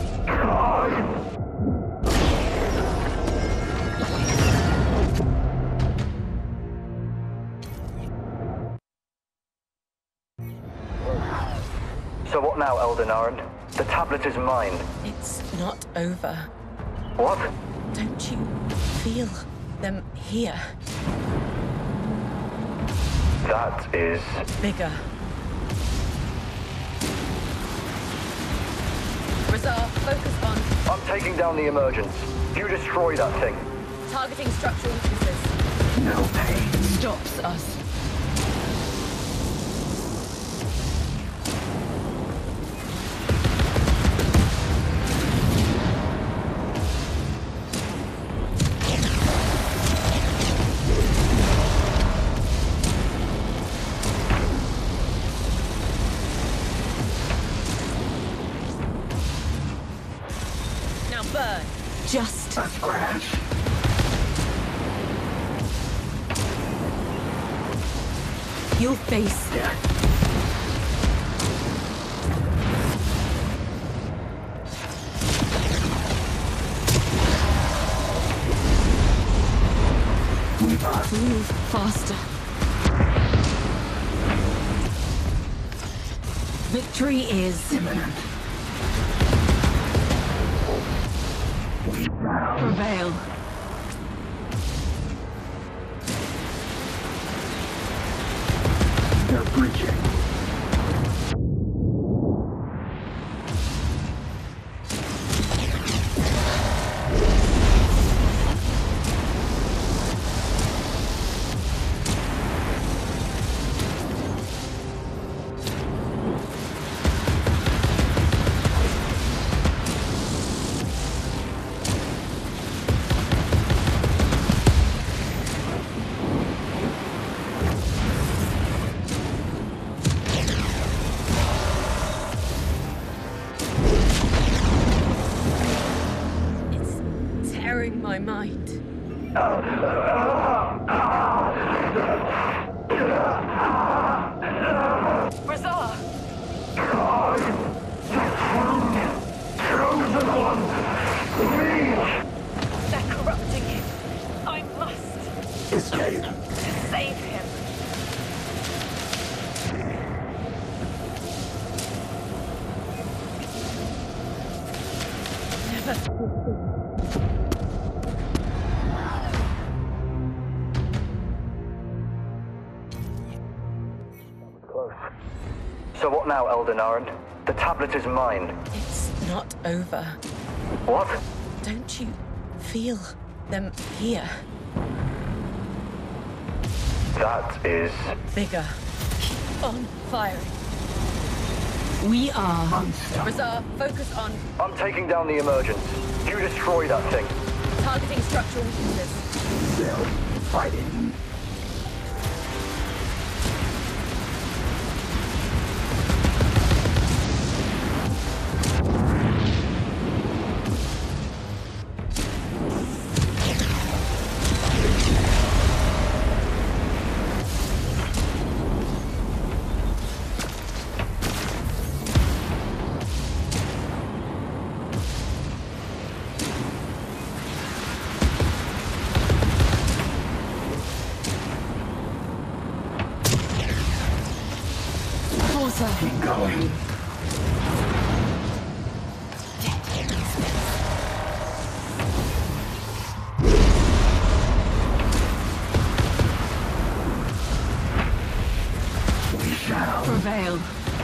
[SPEAKER 6] So what now, Elder Nara? The tablet is mine.
[SPEAKER 10] It's not over.
[SPEAKER 6] What?
[SPEAKER 10] Don't you feel them here?
[SPEAKER 6] That is...
[SPEAKER 10] bigger. Razar, focus on...
[SPEAKER 6] I'm taking down the emergence. You destroy that thing.
[SPEAKER 10] Targeting structural weaknesses.
[SPEAKER 2] No pain
[SPEAKER 10] stops us. Burn. Just
[SPEAKER 2] a scratch.
[SPEAKER 10] You'll face
[SPEAKER 2] death. leave us.
[SPEAKER 1] Move faster. Victory is
[SPEAKER 2] imminent. We shall
[SPEAKER 1] prevail.
[SPEAKER 2] They're breaching.
[SPEAKER 10] My mind.
[SPEAKER 13] Razar!
[SPEAKER 6] Chosen one!
[SPEAKER 13] They're corrupting him. I must
[SPEAKER 2] Escape.
[SPEAKER 13] save him.
[SPEAKER 6] So what now, Elder Naren? The tablet is mine.
[SPEAKER 10] It's not over.
[SPEAKER 6] What?
[SPEAKER 10] Don't you feel them here?
[SPEAKER 6] That is...
[SPEAKER 10] Bigger. Keep on firing.
[SPEAKER 1] We are...
[SPEAKER 10] Razar, focus on...
[SPEAKER 6] I'm taking down the emergence. You destroy that thing.
[SPEAKER 10] Targeting structural weaknesses.
[SPEAKER 2] They're fighting. Keep going. We shall
[SPEAKER 1] prevail.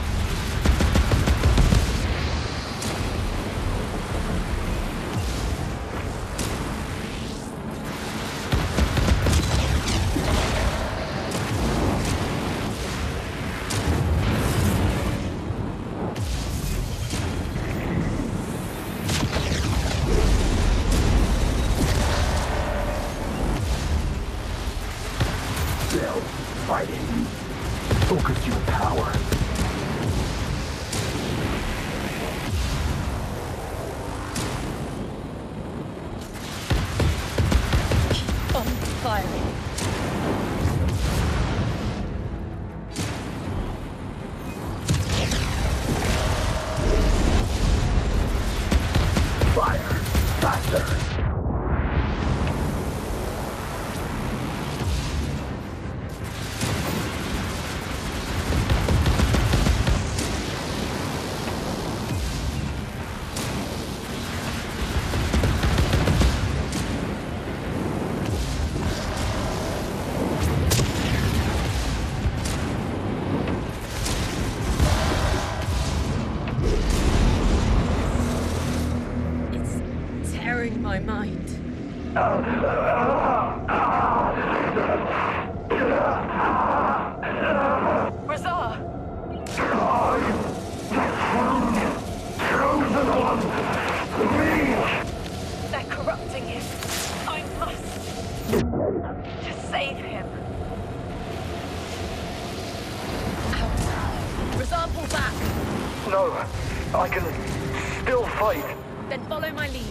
[SPEAKER 2] fighting. Focus your power.
[SPEAKER 10] Keep on firing.
[SPEAKER 2] Fire faster.
[SPEAKER 10] My mind.
[SPEAKER 13] Razar!
[SPEAKER 6] Chosen one! Me!
[SPEAKER 13] They're corrupting him. I must to save him.
[SPEAKER 10] Out. Razar, pull back.
[SPEAKER 6] No, I can still fight.
[SPEAKER 10] Then follow my lead.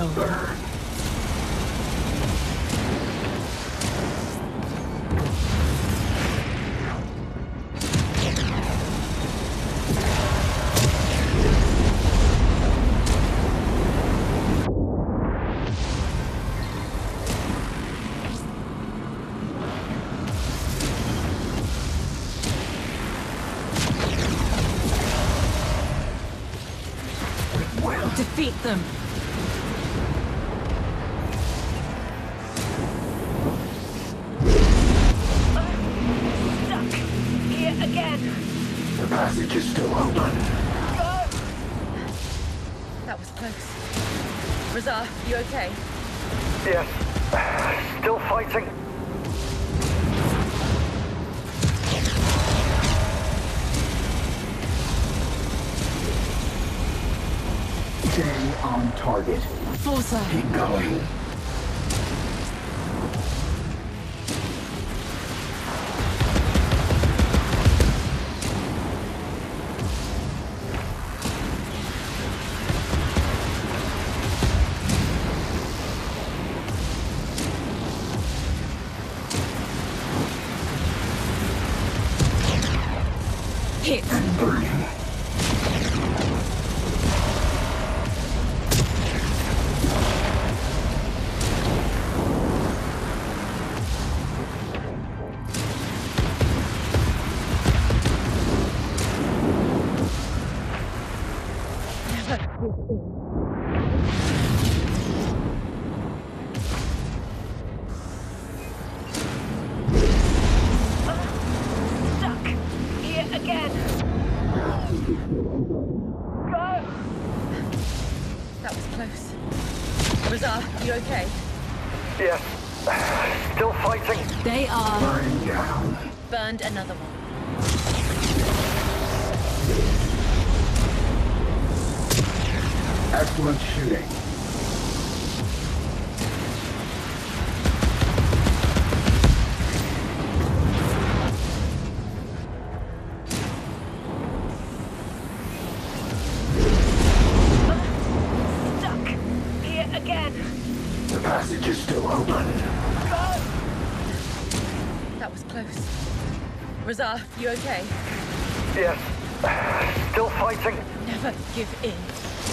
[SPEAKER 10] hell.
[SPEAKER 2] Burn.
[SPEAKER 10] Defeat them.
[SPEAKER 4] Stuck here again.
[SPEAKER 2] The passage is still open.
[SPEAKER 10] That was close. Razar, you okay?
[SPEAKER 6] Yes. Still fighting.
[SPEAKER 2] Stay on target.
[SPEAKER 10] Forza.
[SPEAKER 2] Keep going.
[SPEAKER 10] Hit.
[SPEAKER 2] And burning.
[SPEAKER 4] Stuck here again. Go.
[SPEAKER 10] That was close. Razar, you okay?
[SPEAKER 6] Yes. Still fighting.
[SPEAKER 10] They are
[SPEAKER 2] Burning down.
[SPEAKER 10] burned another one.
[SPEAKER 2] Excellent shooting.
[SPEAKER 4] Stuck here again.
[SPEAKER 2] The passage is still open.
[SPEAKER 10] That was close. Razar, you okay?
[SPEAKER 6] Yes. Still fighting.
[SPEAKER 10] Never give in.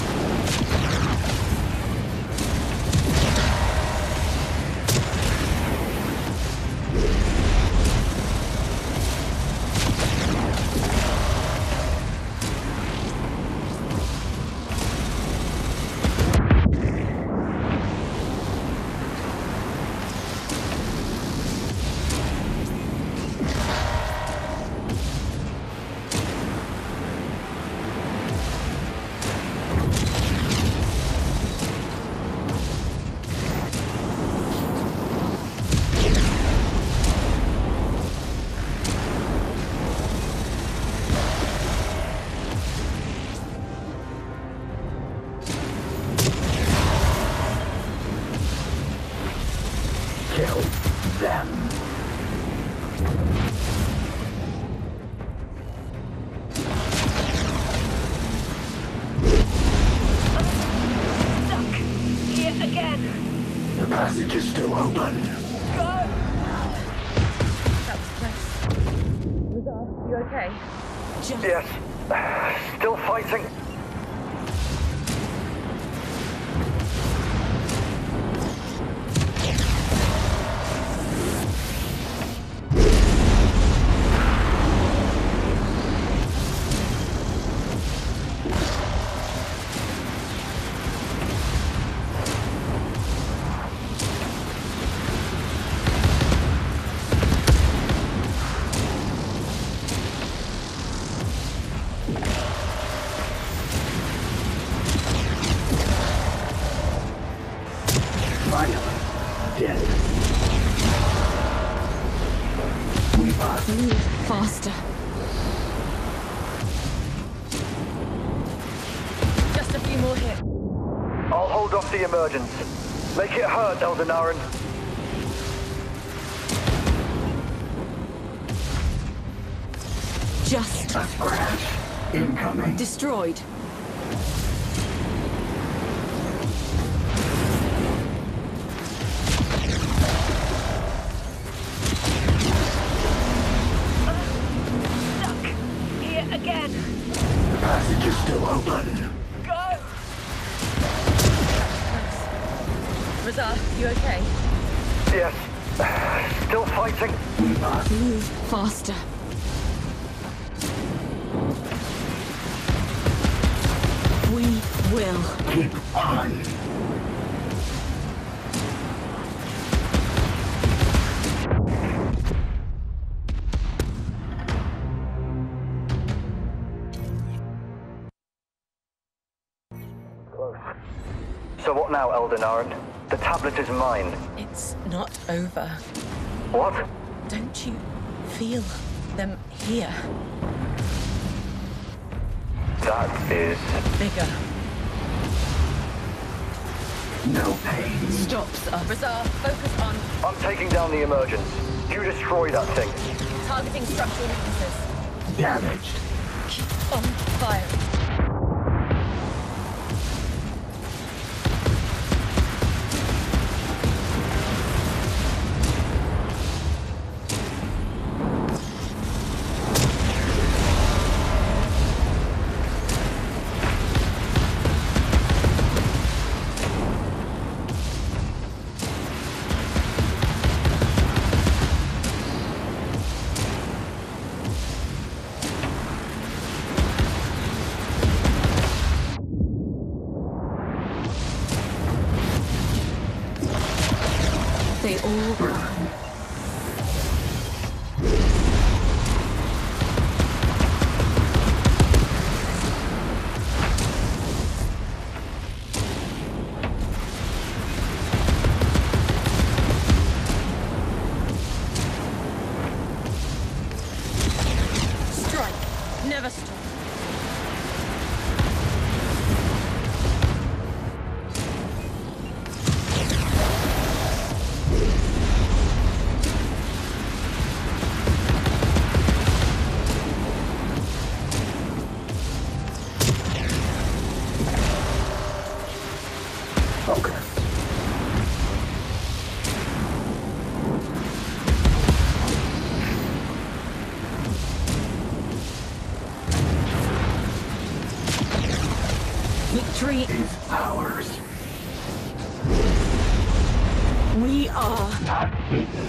[SPEAKER 2] Kill them.
[SPEAKER 4] Stuck here again.
[SPEAKER 2] The passage is still open.
[SPEAKER 10] That was close. Razar, you okay?
[SPEAKER 6] Yes. Still fighting.
[SPEAKER 2] Finally, dead. We must
[SPEAKER 10] move faster. Just a few more hits.
[SPEAKER 6] I'll hold off the emergence. Make it hurt, Elder Nara.
[SPEAKER 10] Just
[SPEAKER 2] a scratch. Incoming.
[SPEAKER 10] Destroyed. you okay?
[SPEAKER 6] Yes. Still fighting?
[SPEAKER 1] Move faster. We will.
[SPEAKER 2] Keep on.
[SPEAKER 6] Close. So what now, Elder Naren? The tablet is mine.
[SPEAKER 10] It's not over.
[SPEAKER 6] What?
[SPEAKER 10] Don't you feel them here?
[SPEAKER 6] That is...
[SPEAKER 10] Bigger.
[SPEAKER 2] No pain.
[SPEAKER 10] Stops us. Razar, focus on
[SPEAKER 6] I'm taking down the emergence. You destroy that thing.
[SPEAKER 10] targeting structural weaknesses.
[SPEAKER 2] Damaged.
[SPEAKER 10] Keep on firing.
[SPEAKER 1] They all burn.
[SPEAKER 10] Strike. Never stop.
[SPEAKER 2] Okay.
[SPEAKER 1] Victory
[SPEAKER 2] Is ours.
[SPEAKER 1] we are.
[SPEAKER 2] Not beaten.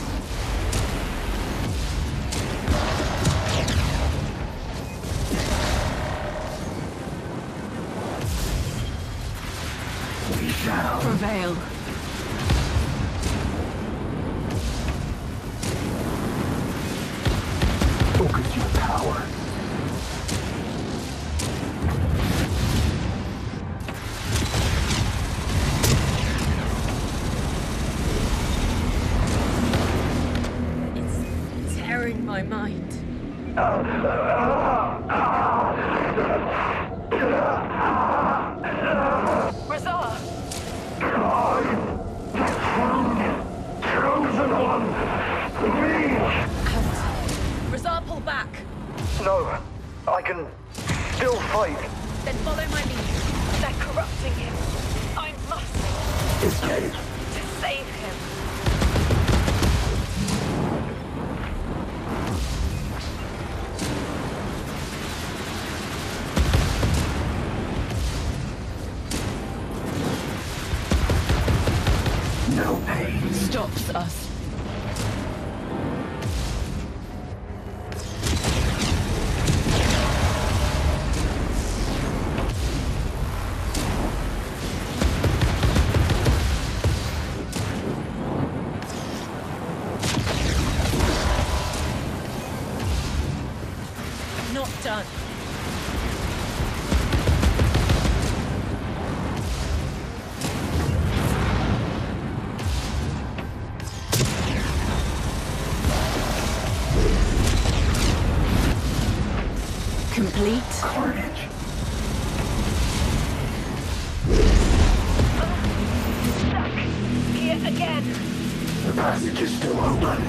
[SPEAKER 2] We shall
[SPEAKER 1] Prevail.
[SPEAKER 2] focus your power.
[SPEAKER 10] It's tearing my mind. Razar!
[SPEAKER 6] Chosen one! Me!
[SPEAKER 10] Razar, pull back.
[SPEAKER 6] No, I can still fight.
[SPEAKER 10] Then follow my lead. They're corrupting him. I must
[SPEAKER 2] Escape.
[SPEAKER 10] to save him.
[SPEAKER 2] No pain.
[SPEAKER 1] Stops us.
[SPEAKER 10] Not done.
[SPEAKER 1] Complete.
[SPEAKER 2] Carnage.
[SPEAKER 10] Stuck. Here again.
[SPEAKER 2] The passage is still open.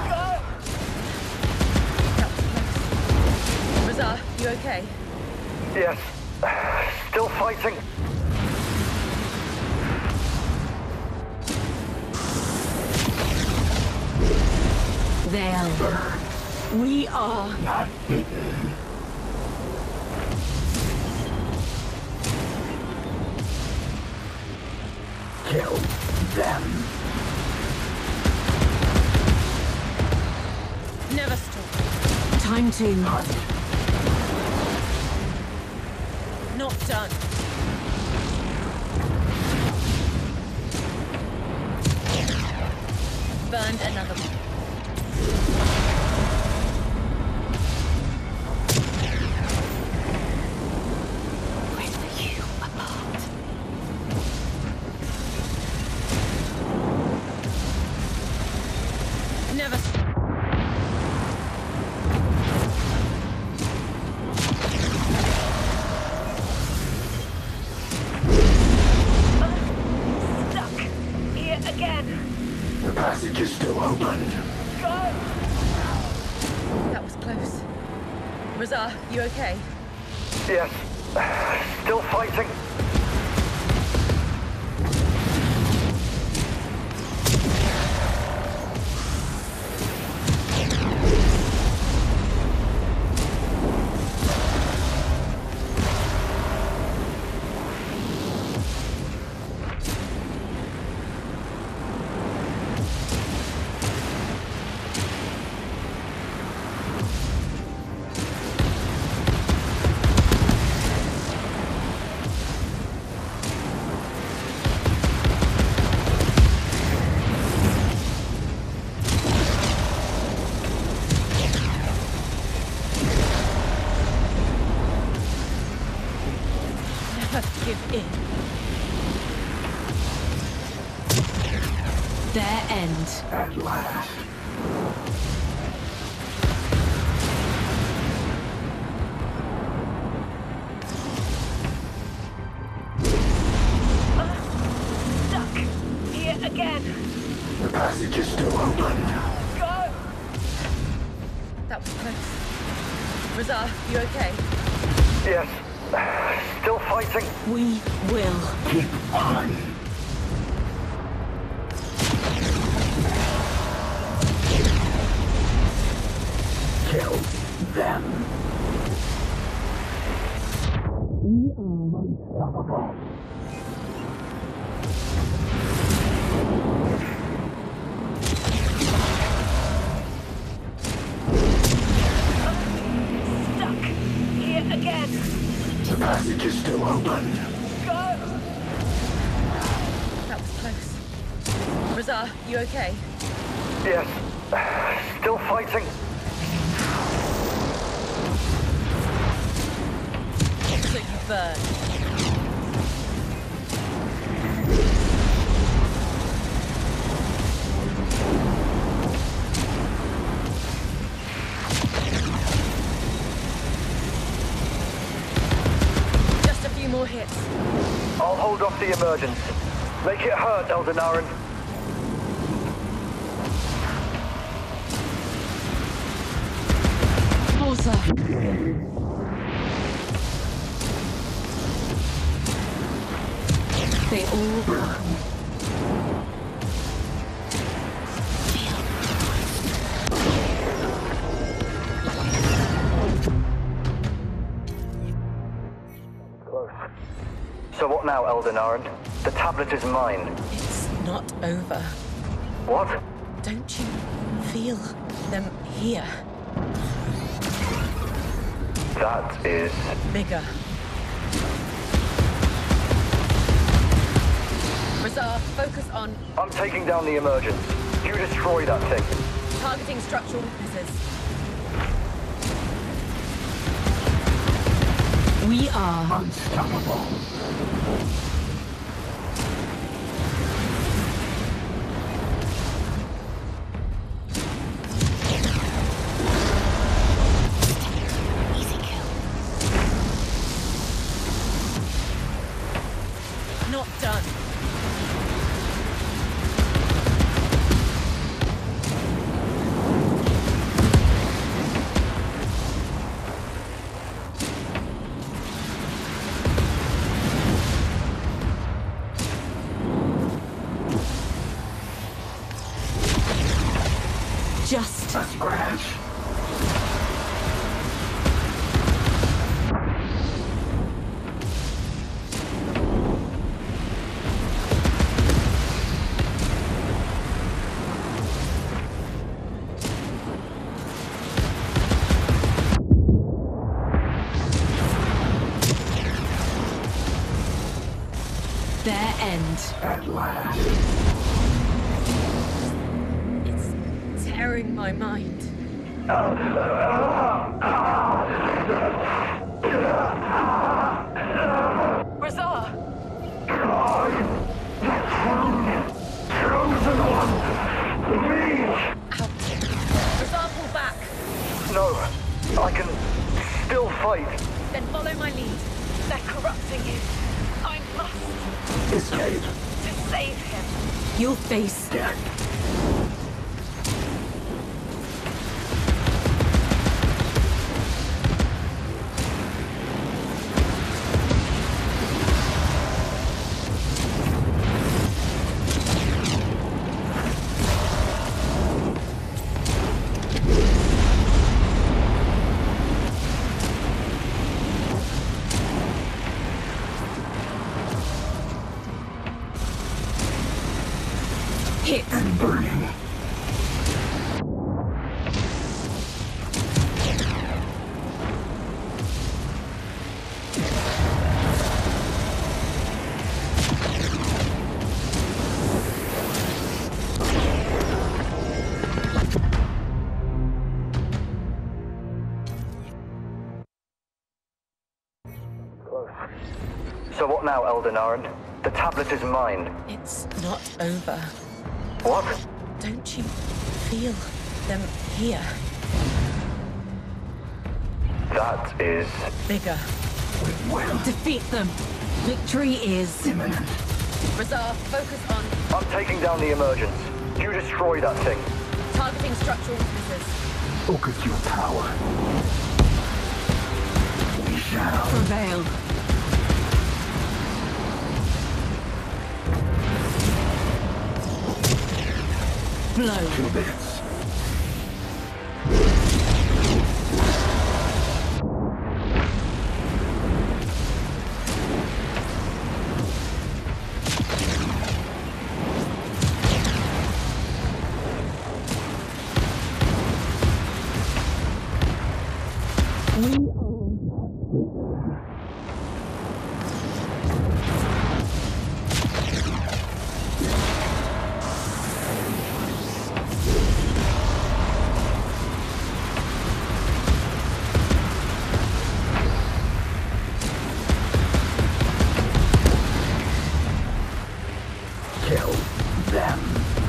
[SPEAKER 10] Razar, you okay?
[SPEAKER 6] Yes. Still fighting.
[SPEAKER 1] They'll burn. We are.
[SPEAKER 2] Not beaten. Kill. them.
[SPEAKER 10] Never stop. Time to... Not done. Burned another one.
[SPEAKER 1] Rip you apart.
[SPEAKER 10] Never.
[SPEAKER 4] Stuck here again.
[SPEAKER 2] The passage is still open.
[SPEAKER 4] Go!
[SPEAKER 10] That was close. Razar, you okay?
[SPEAKER 6] Yes. Still fighting.
[SPEAKER 10] Give in.
[SPEAKER 1] Their end.
[SPEAKER 2] At last.
[SPEAKER 4] Stuck here again.
[SPEAKER 2] The passage is still open.
[SPEAKER 4] Go!
[SPEAKER 10] That was close. Razar, you okay?
[SPEAKER 6] Yes. Still fighting.
[SPEAKER 1] We will.
[SPEAKER 2] Keep on. Kill them. We are unstoppable.
[SPEAKER 4] Stuck here again.
[SPEAKER 2] The passage is still open.
[SPEAKER 4] Go!
[SPEAKER 10] That was close. Razar, you okay?
[SPEAKER 6] Yes. Still fighting.
[SPEAKER 10] So you burn. Just a few more hits.
[SPEAKER 6] I'll hold off the emergence. Make it hurt, Elder Nara.
[SPEAKER 1] They all burn.
[SPEAKER 6] Close. So what now, Elder Nara? The tablet is mine.
[SPEAKER 10] It's not over.
[SPEAKER 6] What?
[SPEAKER 10] Don't you feel them here?
[SPEAKER 6] That is...
[SPEAKER 10] Bigger. Razar, focus on...
[SPEAKER 6] I'm taking down the emergence. You destroy that thing.
[SPEAKER 10] Targeting structural weaknesses.
[SPEAKER 1] We are
[SPEAKER 2] unstoppable.
[SPEAKER 1] Easy kill.
[SPEAKER 10] Not done.
[SPEAKER 1] Just
[SPEAKER 2] a scratch.
[SPEAKER 10] mind.
[SPEAKER 2] At last.
[SPEAKER 10] It's tearing my mind.
[SPEAKER 4] Razar!
[SPEAKER 6] Chosen one! Me!
[SPEAKER 10] Razar, pull back.
[SPEAKER 6] No, I can still fight.
[SPEAKER 10] Then follow my lead.
[SPEAKER 4] They're corrupting you. I must.
[SPEAKER 2] Escape.
[SPEAKER 4] To save him.
[SPEAKER 10] You'll face
[SPEAKER 2] Death.
[SPEAKER 10] hit.
[SPEAKER 2] And burning.
[SPEAKER 6] So what now, Elder Naren? The tablet is mine.
[SPEAKER 10] It's not over.
[SPEAKER 6] What?
[SPEAKER 10] Don't you feel them here?
[SPEAKER 6] That is...
[SPEAKER 10] Bigger.
[SPEAKER 2] Well,
[SPEAKER 10] Defeat them. Victory is
[SPEAKER 2] imminent.
[SPEAKER 10] Razar, focus on
[SPEAKER 6] I'm taking down the emergence. You destroy that thing.
[SPEAKER 10] targeting structural weaknesses.
[SPEAKER 2] Focus your power. We shall
[SPEAKER 10] Prevail. Blow.
[SPEAKER 2] 2 bits. Kill them.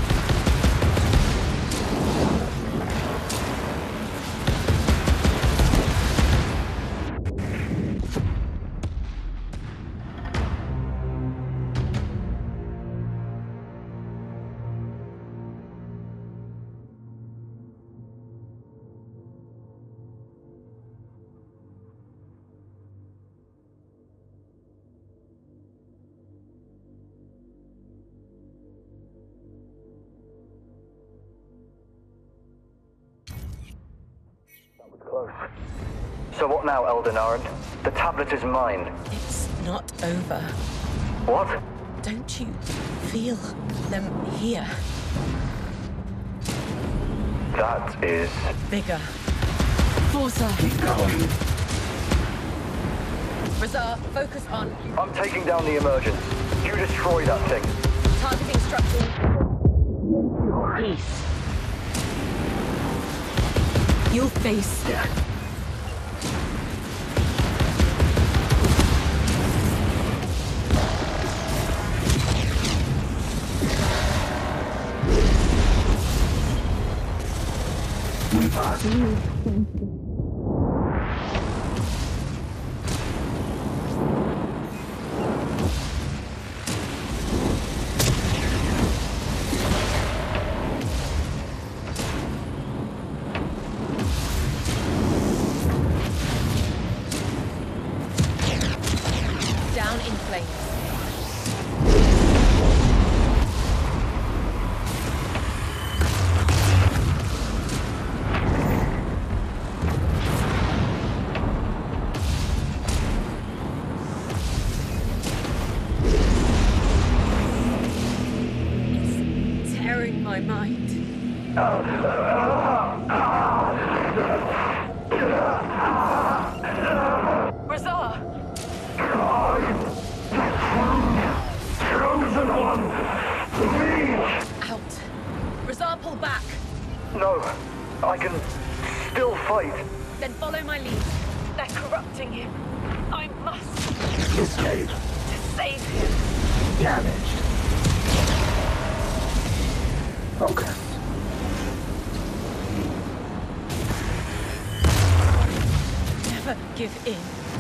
[SPEAKER 6] Close. So what now, Elder Naren? The tablet is mine.
[SPEAKER 10] It's not over.
[SPEAKER 6] What?
[SPEAKER 10] Don't you feel them here?
[SPEAKER 6] That is...
[SPEAKER 10] Bigger. Forza.
[SPEAKER 2] Keep going.
[SPEAKER 10] Razar, focus on
[SPEAKER 6] I'm taking down the emergence. You destroy that thing.
[SPEAKER 10] targeting structural. Peace. You'll face
[SPEAKER 2] Death. We must.
[SPEAKER 10] down in flames. It's tearing my mind.
[SPEAKER 4] Razar!
[SPEAKER 6] Chosen one!
[SPEAKER 10] pull back.
[SPEAKER 6] No, I can still fight.
[SPEAKER 10] Then follow my lead. They're corrupting him. I must.
[SPEAKER 2] Escape.
[SPEAKER 10] To save him.
[SPEAKER 2] Damaged. Okay.
[SPEAKER 10] Never give in.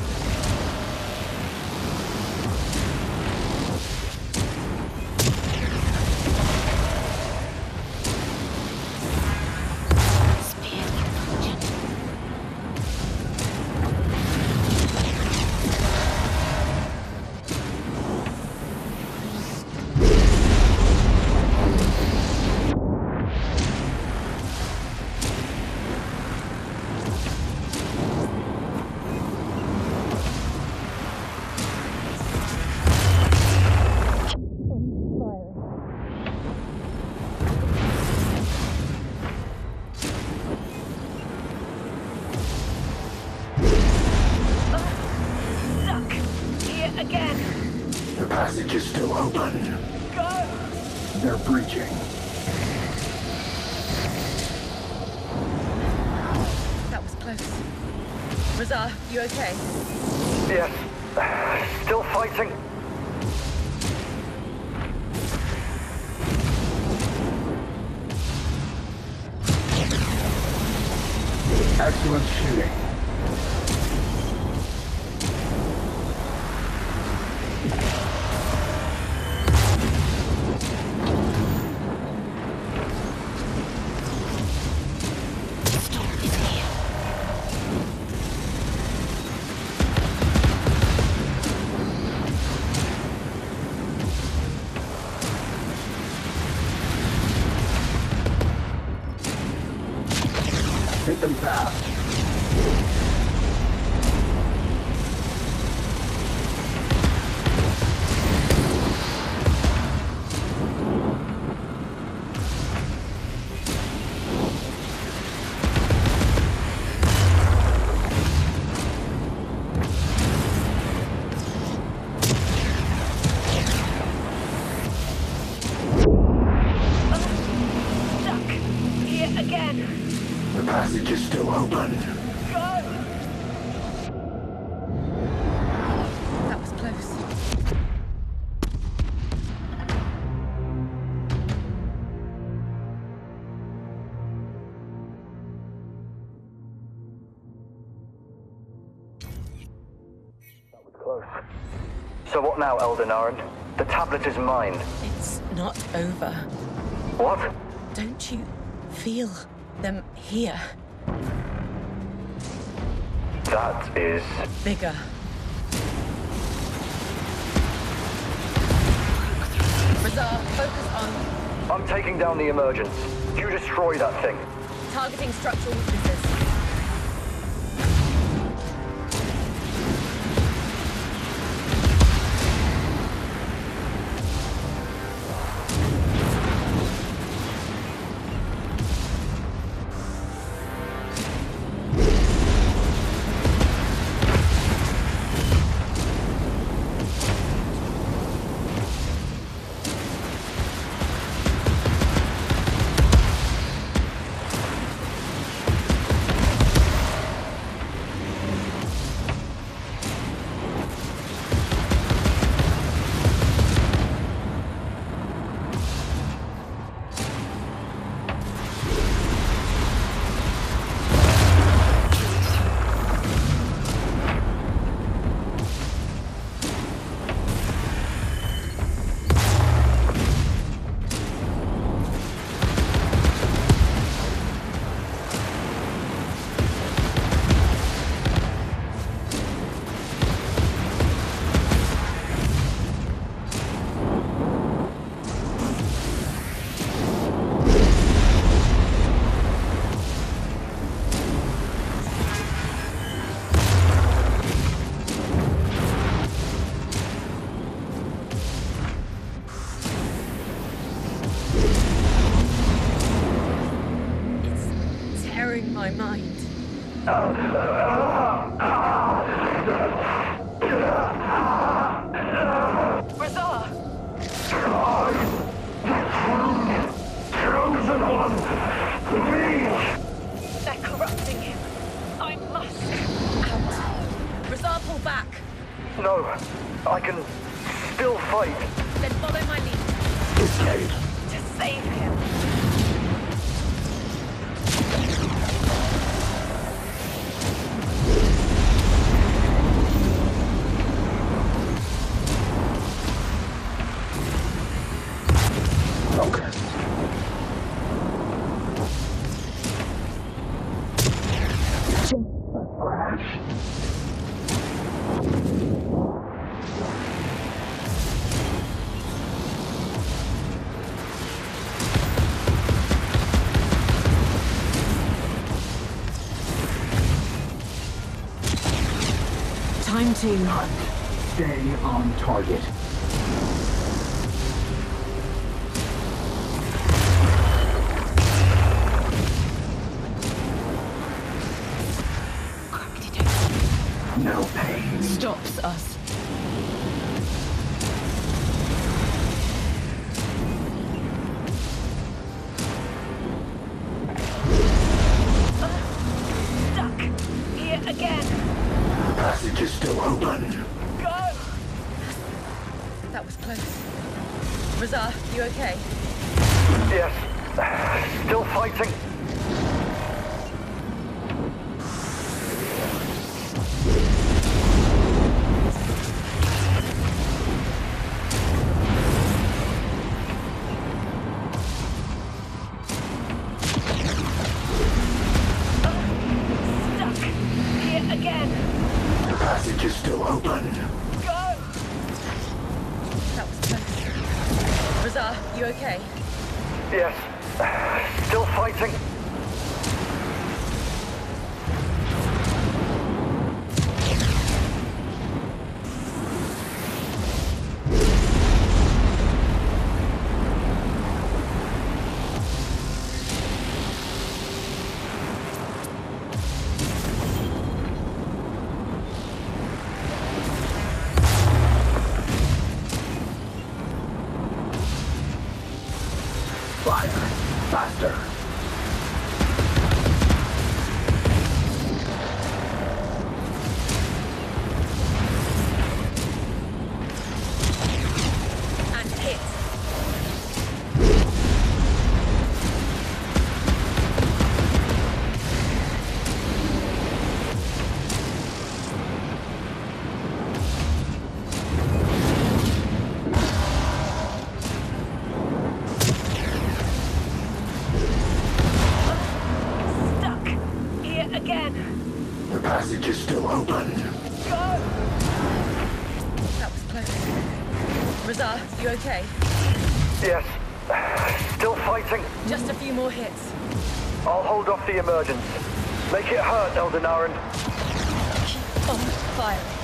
[SPEAKER 2] The passage is still open.
[SPEAKER 10] Go!
[SPEAKER 2] They're breaching.
[SPEAKER 10] That was close. Razar, you okay?
[SPEAKER 6] Yes. Still fighting.
[SPEAKER 2] Excellent shooting. Hit them fast.
[SPEAKER 10] Stuck. Here again.
[SPEAKER 2] The passage is still open.
[SPEAKER 10] Go! That was close.
[SPEAKER 6] Close. So what now, Elder Nara? The tablet is mine.
[SPEAKER 10] It's not over.
[SPEAKER 6] What?
[SPEAKER 10] Don't you feel them here?
[SPEAKER 6] That is...
[SPEAKER 10] Bigger. Razar, focus on...
[SPEAKER 6] I'm taking down the emergence. You destroy that thing.
[SPEAKER 10] Targeting structural weaknesses. My mind.
[SPEAKER 12] Razar! Chosen one!
[SPEAKER 6] No, I can still fight.
[SPEAKER 10] Then follow my lead.
[SPEAKER 2] Escape.
[SPEAKER 10] To save him.
[SPEAKER 2] Focus. Crash.
[SPEAKER 10] Time to
[SPEAKER 2] hunt. Stay on target. No pain.
[SPEAKER 10] Stops us.
[SPEAKER 13] Stuck. Here again.
[SPEAKER 2] The passage is still open.
[SPEAKER 13] Go!
[SPEAKER 10] That was close. Razar, you okay?
[SPEAKER 6] Yes. Still fighting.
[SPEAKER 2] Passage is still open.
[SPEAKER 13] Go!
[SPEAKER 10] That was close. Razar, you okay?
[SPEAKER 6] Yes. Still fighting.
[SPEAKER 2] Fire. Faster.
[SPEAKER 10] And hit.
[SPEAKER 2] The passage is still open.
[SPEAKER 13] Go!
[SPEAKER 10] That was close. Razar, you okay?
[SPEAKER 6] Yes. Still fighting.
[SPEAKER 10] Just a few more hits.
[SPEAKER 6] I'll hold off the emergence. Make it hurt, Elder Nara.
[SPEAKER 10] Keep on firing.